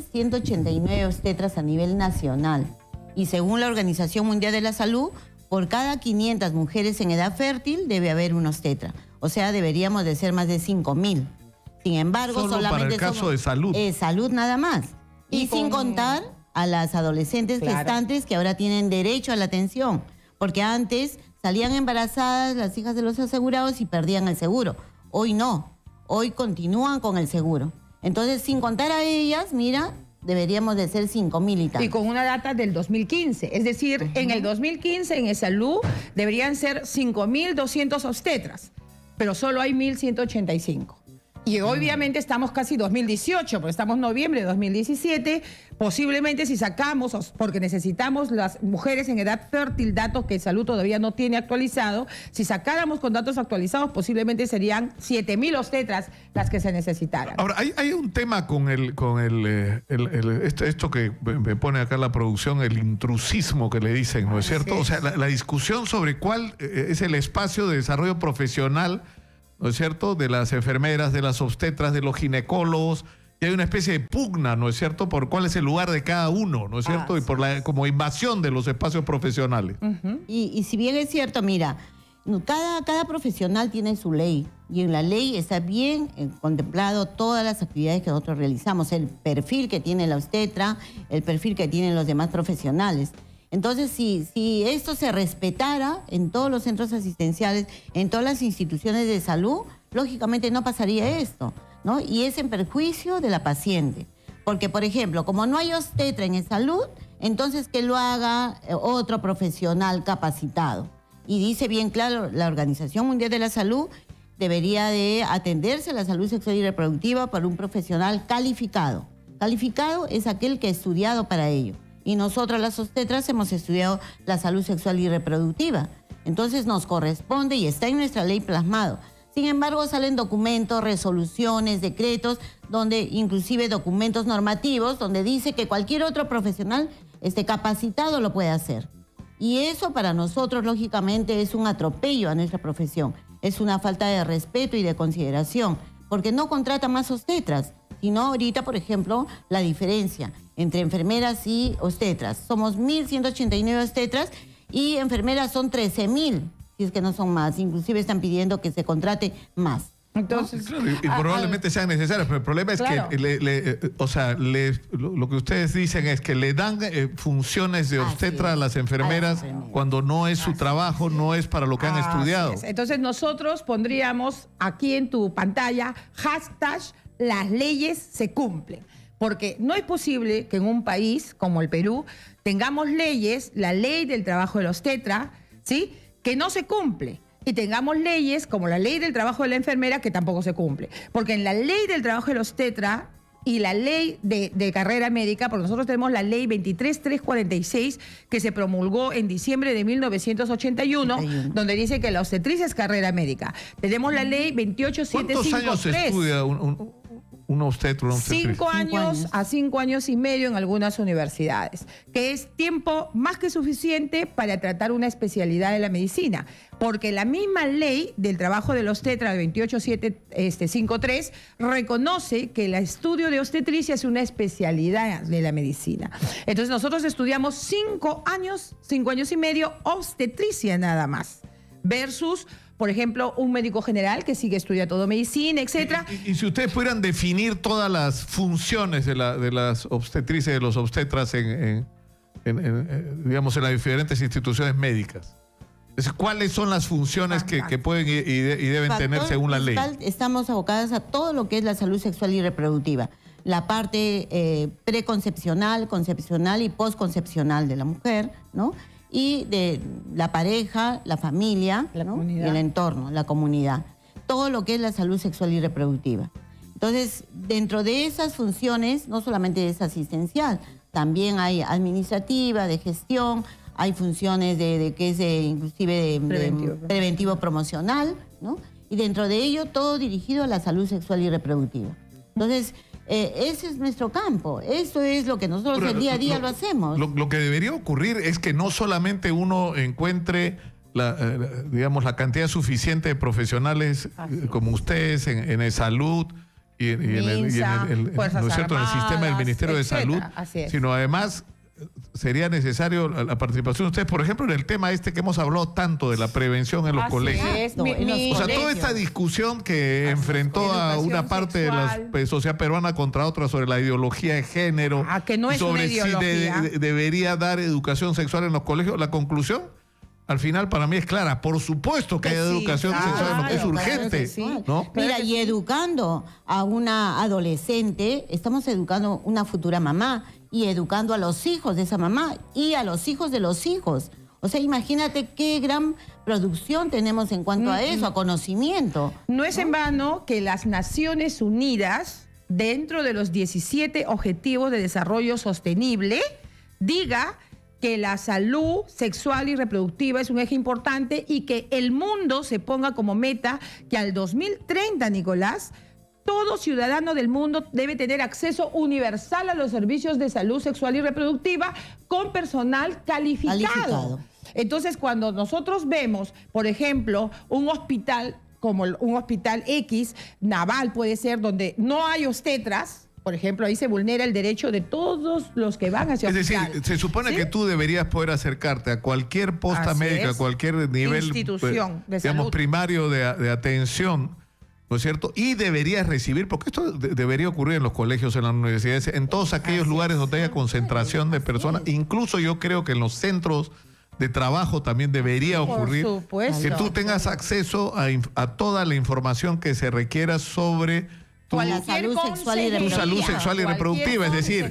1.189 obstetras a nivel nacional. Y según la Organización Mundial de la Salud, por cada 500 mujeres en edad fértil debe haber una obstetra. O sea, deberíamos de ser más de 5.000. Sin embargo, solo solamente para el caso de salud. Salud nada más. Y sin contar a las adolescentes gestantes que ahora tienen derecho a la atención. Porque antes salían embarazadas las hijas de los asegurados y perdían el seguro. Hoy no. Hoy continúan con el seguro. Entonces, sin contar a ellas, mira, deberíamos de ser 5.000 y tal. Y con una data del 2015. Es decir, en el 2015 en salud deberían ser 5.200 obstetras, pero solo hay 1.185. Y obviamente estamos casi 2018, porque estamos en noviembre de 2017. Posiblemente si sacamos, porque necesitamos las mujeres en edad fértil, datos que Salud todavía no tiene actualizado, si sacáramos con datos actualizados, posiblemente serían 7.000 obstetras las que se necesitaran. Ahora, hay un tema con esto que me pone acá la producción, el intrusismo que le dicen, ¿no es cierto? Sí. O sea, la discusión sobre cuál es el espacio de desarrollo profesional, ¿no es cierto?, de las enfermeras, de las obstetras, de los ginecólogos, y hay una especie de pugna, ¿no es cierto?, por cuál es el lugar de cada uno, ¿no es cierto?, y por como invasión de los espacios profesionales. Y si bien es cierto, mira, cada profesional tiene su ley, y en la ley está bien contemplado todas las actividades que nosotros realizamos, el perfil que tiene la obstetra, el perfil que tienen los demás profesionales. Entonces, si esto se respetara en todos los centros asistenciales, en todas las instituciones de salud, lógicamente no pasaría esto, ¿no? Y es en perjuicio de la paciente. Porque, por ejemplo, como no hay obstetra en salud, entonces que lo haga otro profesional capacitado. Y dice bien claro, la Organización Mundial de la Salud debería de atenderse a la salud sexual y reproductiva por un profesional calificado. Calificado es aquel que ha estudiado para ello. Y nosotros las obstetras hemos estudiado la salud sexual y reproductiva. Entonces nos corresponde y está en nuestra ley plasmado. Sin embargo, salen documentos, resoluciones, decretos, donde inclusive documentos normativos, donde dice que cualquier otro profesional capacitado lo puede hacer. Y eso para nosotros, lógicamente, es un atropello a nuestra profesión. Es una falta de respeto y de consideración, porque no contrata más obstetras, sino ahorita, por ejemplo, la diferencia entre enfermeras y obstetras. Somos 1.189 obstetras y enfermeras son 13.000, si es que no son más. Inclusive están pidiendo que se contrate más. Entonces, claro, y probablemente sean necesarias, pero el problema es que lo que ustedes dicen es que le dan funciones de obstetra a las enfermeras cuando no es su trabajo, no es para lo que han estudiado. Entonces nosotros pondríamos aquí en tu pantalla hashtag las leyes se cumplen. Porque no es posible que en un país como el Perú tengamos leyes, la ley del trabajo de la obstetra, ¿sí?, que no se cumple. Y tengamos leyes como la ley del trabajo de la enfermera que tampoco se cumple. Porque en la ley del trabajo de la obstetra y la ley de carrera médica, porque nosotros tenemos la ley 23346 que se promulgó en diciembre de 1981, donde dice que la obstetricia es carrera médica. Tenemos la ley 28753. ¿Cuántos años se estudia un obstetra, una obstetricia? 5 años a 5 años y medio en algunas universidades, que es tiempo más que suficiente para tratar una especialidad de la medicina, porque la misma ley del trabajo del obstetra 28753 reconoce que el estudio de obstetricia es una especialidad de la medicina. Entonces nosotros estudiamos 5 años y medio obstetricia nada más, versus, por ejemplo, un médico general que sigue estudia todo medicina, etcétera. Y si ustedes pudieran definir todas las funciones de las obstetrices y de los obstetras digamos, en las diferentes instituciones médicas, ¿cuáles son las funciones que pueden y deben tener según la ley? Estamos abocadas a todo lo que es la salud sexual y reproductiva. La parte preconcepcional, concepcional y posconcepcional de la mujer, ¿no? Y de la pareja, la familia, ¿no? Y el entorno, la comunidad. Todo lo que es la salud sexual y reproductiva. Entonces, dentro de esas funciones, no solamente es asistencial, también hay administrativa, de gestión, hay funciones de que es inclusive preventivo promocional, ¿no? Y dentro de ello, todo dirigido a la salud sexual y reproductiva. Entonces, ese es nuestro campo. Eso es lo que nosotros el día a día lo hacemos. Lo que debería ocurrir es que no solamente uno encuentre digamos, la cantidad suficiente de profesionales como ustedes en salud y en el sistema del Ministerio de Salud, sino además sería necesario la participación de ustedes, por ejemplo, en el tema que hemos hablado tanto de la prevención en los colegios. O sea, toda esta discusión que enfrentó a una parte de la sociedad peruana contra otra sobre la ideología de género, que no es sobre si debería dar educación sexual en los colegios, la conclusión al final para mí es clara. Por supuesto que hay educación sexual, es urgente, ¿no? Mira, y educando a una adolescente, estamos educando una futura mamá y educando a los hijos de esa mamá y a los hijos de los hijos. O sea, imagínate qué gran producción tenemos en cuanto a eso, a conocimiento. No es en vano que las Naciones Unidas, dentro de los 17 Objetivos de Desarrollo Sostenible, diga que la salud sexual y reproductiva es un eje importante y que el mundo se ponga como meta que al 2030, Nicolás, todo ciudadano del mundo debe tener acceso universal a los servicios de salud sexual y reproductiva con personal calificado. Entonces, cuando nosotros vemos, por ejemplo, un hospital como un hospital X, naval puede ser, donde no hay obstetras, por ejemplo, ahí se vulnera el derecho de todos los que van hacia hospital. Es decir, se supone que tú deberías poder acercarte a cualquier posta médica, a cualquier nivel, institución de digamos, salud primario de atención, ¿no es cierto? Y deberías recibir, porque esto debería ocurrir en los colegios, en las universidades, en todos aquellos lugares donde haya concentración de personas. Incluso yo creo que en los centros de trabajo también debería ocurrir que tú tengas acceso a toda la información que se requiera sobre tu salud sexual y reproductiva, es decir,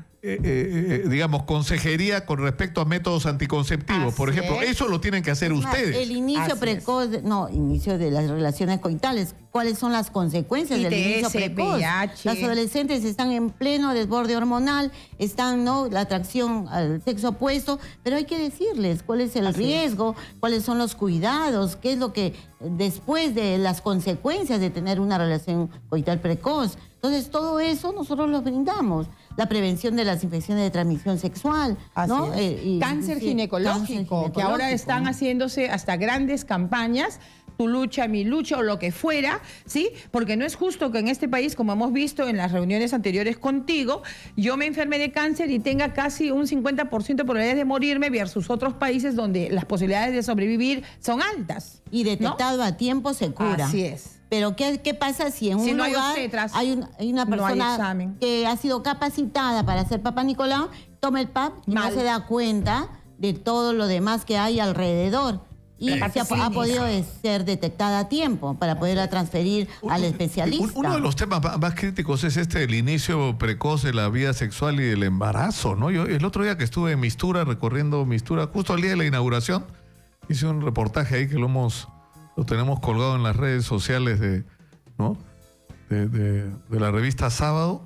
digamos, consejería con respecto a métodos anticonceptivos, por ejemplo. Eso lo tienen que hacer ustedes. El inicio precoz, inicio de las relaciones coitales. ¿Cuáles son las consecuencias del inicio precoz? Las adolescentes están en pleno desborde hormonal, están, la atracción al sexo opuesto, pero hay que decirles cuál es el riesgo, cuáles son los cuidados, qué es lo que después de las consecuencias de tener una relación coital precoz. Entonces, todo eso nosotros lo brindamos. La prevención de las infecciones de transmisión sexual, ¿no? Cáncer ginecológico, que ahora están haciéndose hasta grandes campañas, tu lucha, mi lucha o lo que fuera, ¿sí? Porque no es justo que en este país, como hemos visto en las reuniones anteriores contigo, yo me enferme de cáncer y tenga casi un 50% de probabilidades de morirme versus otros países donde las posibilidades de sobrevivir son altas. Y detectado a tiempo se cura. Así es. Pero ¿qué pasa si en un lugar hay una persona que ha sido capacitada para hacer Papá Nicolau, toma el PAP y no se da cuenta de todo lo demás que hay alrededor? Y se ha podido ser detectada a tiempo para poderla transferir al especialista. Uno de los temas más críticos es el inicio precoz de la vida sexual y del embarazo, ¿no? Yo el otro día que estuve en Mistura, recorriendo Mistura, justo al día de la inauguración, hice un reportaje ahí que lo tenemos colgado en las redes sociales de la revista Sábado.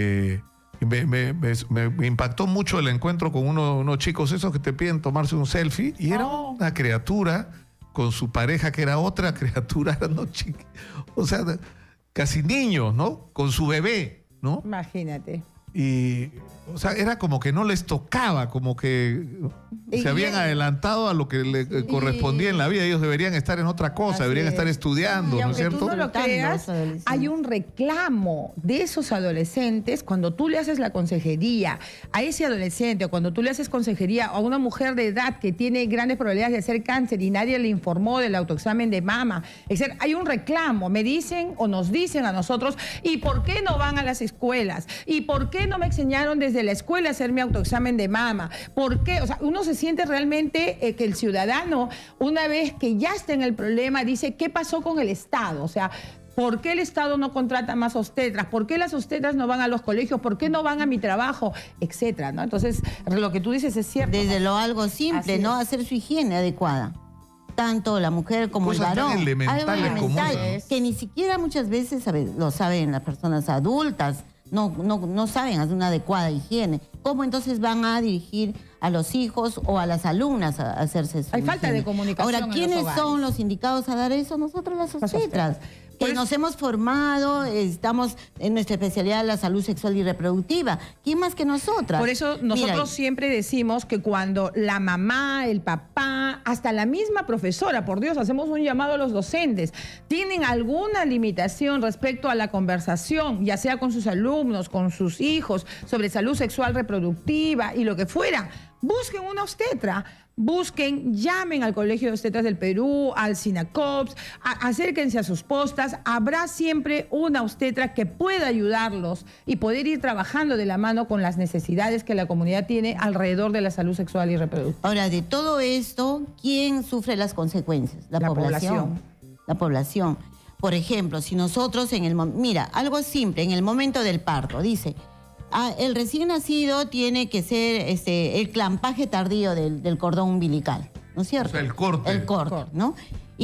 Me impactó mucho el encuentro con unos chicos esos que te piden tomarse un selfie y era una criatura con su pareja que era otra criatura, o sea, casi niños, ¿no? Con su bebé, ¿no? Imagínate. Y, o sea, era como que no les tocaba, como que se habían adelantado a lo que le correspondía en la vida. Ellos deberían estar en otra cosa, deberían estar estudiando, Y ¿no es aunque cierto? tú no lo creas, hay un reclamo de esos adolescentes cuando tú le haces la consejería a ese adolescente o cuando tú le haces consejería a una mujer de edad que tiene grandes probabilidades de hacer cáncer y nadie le informó del autoexamen de mama. Es decir, hay un reclamo. Me dicen o nos dicen a nosotros, ¿y por qué no van a las escuelas? ¿Y por qué no me enseñaron desde la escuela a hacer mi autoexamen de mama? ¿Por qué? O sea, uno se siente realmente que el ciudadano, una vez que ya está en el problema, dice, ¿qué pasó con el Estado? O sea, ¿por qué el Estado no contrata más obstetras? ¿Por qué las obstetras no van a los colegios? ¿Por qué no van a mi trabajo? Etcétera, ¿no? Entonces, lo que tú dices es cierto. Desde lo algo simple, ¿no? Hacer su higiene adecuada. Tanto la mujer como el varón. Tan elementales algo elemental, como eso, ¿no? que ni siquiera muchas veces lo saben las personas adultas. No saben hacer una adecuada higiene. ¿Cómo entonces van a dirigir a los hijos o a las alumnas a hacerse su Hay falta higiene? de comunicación. Ahora, ¿quiénes son los indicados a dar eso? Nosotros las obstetras. Que nos hemos formado, estamos en nuestra especialidad la salud sexual y reproductiva. ¿Quién más que nosotras? Por eso nosotros siempre decimos que cuando la mamá, el papá, hasta la misma profesora, por Dios, hacemos un llamado a los docentes, tienen alguna limitación respecto a la conversación, ya sea con sus alumnos, con sus hijos, sobre salud sexual reproductiva y lo que fuera, busquen una obstetra. Busquen, llamen al Colegio de Obstetras del Perú, al SINACOPS, acérquense a sus postas. Habrá siempre una obstetra que pueda ayudarlos y poder ir trabajando de la mano con las necesidades que la comunidad tiene alrededor de la salud sexual y reproductiva. Ahora, de todo esto, ¿quién sufre las consecuencias? La población. La población. Por ejemplo, si nosotros mira, algo simple, en el momento del parto, dice... el recién nacido tiene que ser el clampaje tardío del cordón umbilical, ¿no es cierto? O sea, el corte. El corte, ¿no?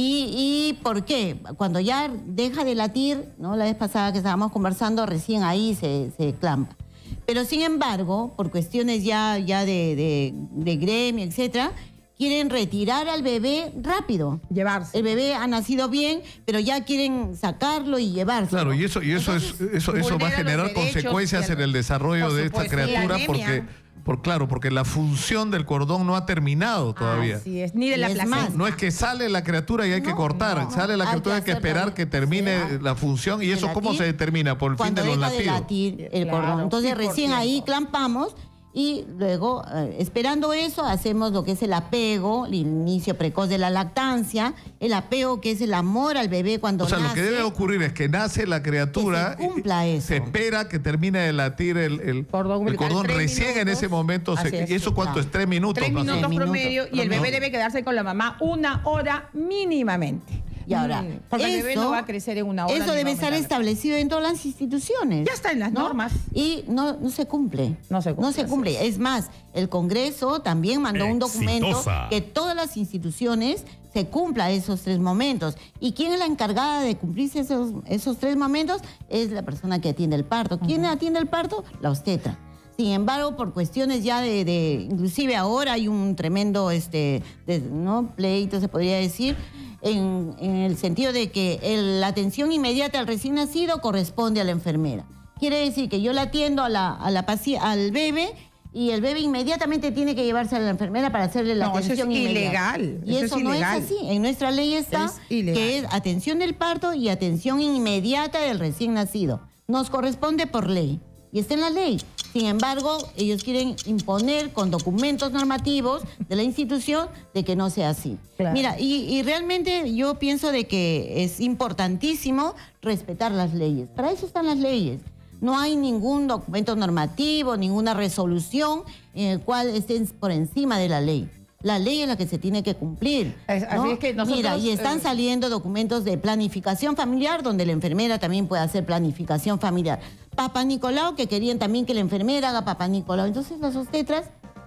¿Y por qué? Cuando ya deja de latir, ¿no? La vez pasada que estábamos conversando, recién ahí se clampa. Pero sin embargo, por cuestiones ya de gremio, etcétera, quieren retirar al bebé rápido. Llevarse. El bebé ha nacido bien, pero ya quieren sacarlo y llevarse. Claro, y eso va a generar consecuencias en el desarrollo de esta criatura porque la función del cordón no ha terminado todavía. Así es, ni de la placenta. No es que sale la criatura y hay que cortar, sale la criatura y hay que esperar que termine la función. ¿Y eso cómo se determina? Por el fin de los latidos. Cuando deja de latir el cordón. Entonces recién ahí clampamos. Y luego, esperando eso, hacemos lo que es el apego, el inicio precoz de la lactancia, el apego que es el amor al bebé cuando nace. O sea, lo que debe ocurrir es que nace la criatura, que se cumpla eso. Se espera que termine de latir el cordón recién en ese momento. ¿Y eso cuánto es? 3 minutos. 3 minutos promedio y el bebé debe quedarse con la mamá 1 hora mínimamente. Y ahora, porque el bebé no va a crecer en 1 hora. Eso debe estar establecido en todas las instituciones. Ya está en las normas. Y no se cumple. No se cumple. Es más, el Congreso también mandó un documento que todas las instituciones se cumpla esos 3 momentos. ¿Y quién es la encargada de cumplirse esos 3 momentos? Es la persona que atiende el parto. ¿Quién atiende el parto? La obstetra. Sin embargo, por cuestiones ya inclusive ahora hay un tremendo pleito, se podría decir, en el sentido de que la atención inmediata al recién nacido corresponde a la enfermera. Quiere decir que yo la atiendo al bebé y el bebé inmediatamente tiene que llevarse a la enfermera para hacerle la atención inmediata. Y eso no es así. En nuestra ley está que es atención del parto y atención inmediata del recién nacido. Nos corresponde por ley. Y está en la ley. Sin embargo, ellos quieren imponer con documentos normativos de la institución de que no sea así. Claro. Mira, y realmente yo pienso de que es importantísimo respetar las leyes. Para eso están las leyes. No hay ningún documento normativo, ninguna resolución en el cual estén por encima de la ley. La ley es la que se tiene que cumplir, ¿no? Así es que nosotros, mira, y están saliendo documentos de planificación familiar donde la enfermera también puede hacer planificación familiar. Papá Nicolau, que querían también que la enfermera haga Papá Nicolau. Entonces las obstetras,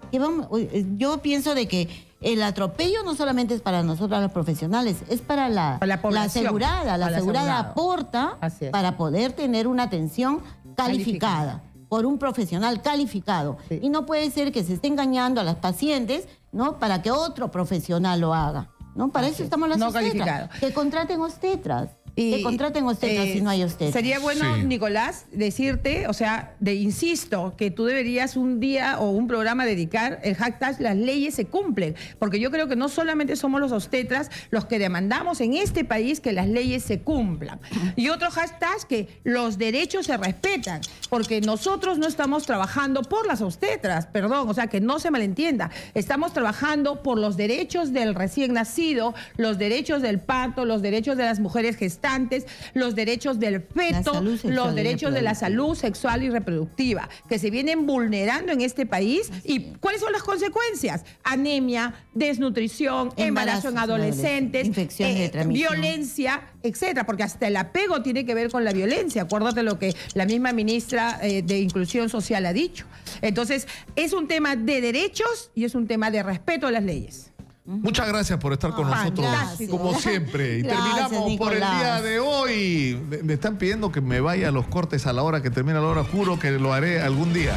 yo pienso de que el atropello no solamente es para nosotros los profesionales, es para la asegurada. La asegurada aporta para poder tener una atención calificada por un profesional calificado. Sí. Y no puede ser que se esté engañando a las pacientes, ¿no? Para que otro profesional lo haga, ¿no? Para eso estamos las obstetras. Que contraten obstetras. Que contraten obstetras si no hay obstetras. Sería bueno, Sí. Nicolás, decirte, o sea, insisto, que tú deberías un día o un programa dedicar el hashtag "las leyes se cumplen", porque yo creo que no solamente somos los obstetras los que demandamos en este país que las leyes se cumplan. Y otro hashtag, que los derechos se respetan, porque nosotros no estamos trabajando por las obstetras, perdón, o sea, que no se malentienda, estamos trabajando por los derechos del recién nacido, los derechos del parto, los derechos de las mujeres gestantes, los derechos del feto, los derechos de la salud sexual y reproductiva, que se vienen vulnerando en este país. ¿Y cuáles son las consecuencias? Anemia, desnutrición, embarazo en adolescentes, infecciones de transmisión, violencia, etcétera, porque hasta el apego tiene que ver con la violencia. Acuérdate lo que la misma ministra de Inclusión Social ha dicho. Entonces, es un tema de derechos y es un tema de respeto a las leyes. Muchas gracias por estar con nosotros, gracias. como siempre. Y Gracias, terminamos por el Nicolás. día de hoy. Me están pidiendo que me vaya a los cortes a la hora que termina la hora. Juro que lo haré algún día.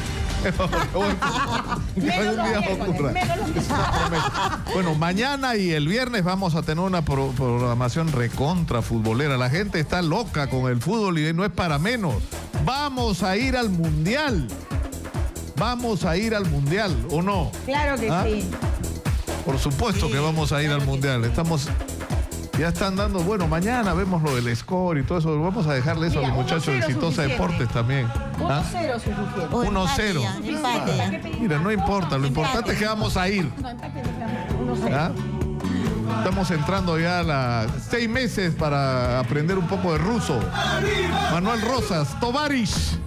Que algún día ocurra. Es una promesa. Bueno, mañana y el viernes vamos a tener una programación recontra futbolera. La gente está loca con el fútbol y no es para menos. Vamos a ir al Mundial. Vamos a ir al Mundial, ¿o no? Claro que ¿Ah? sí. Por supuesto que vamos a ir al Mundial. Ya están dando, bueno, mañana vemos lo del score y todo eso. Vamos a dejarle eso Mira, a los muchachos de 1-0 Exitosa suficiente. Deportes también. 1-0 suficiente. O 1-0. empate ya. Mira, no importa, lo importante es que vamos a ir. No, empate, 1-0. ¿Ah? Estamos entrando ya a 6 meses para aprender un poco de ruso. Manuel Rosas, Tovarish.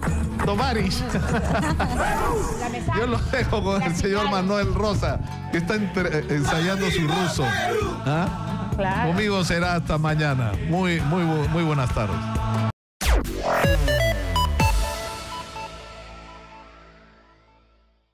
Yo lo dejo con el señor Manuel Rosa, que está ensayando su ruso. ¿Ah? Claro. Conmigo será hasta mañana. Muy buenas tardes.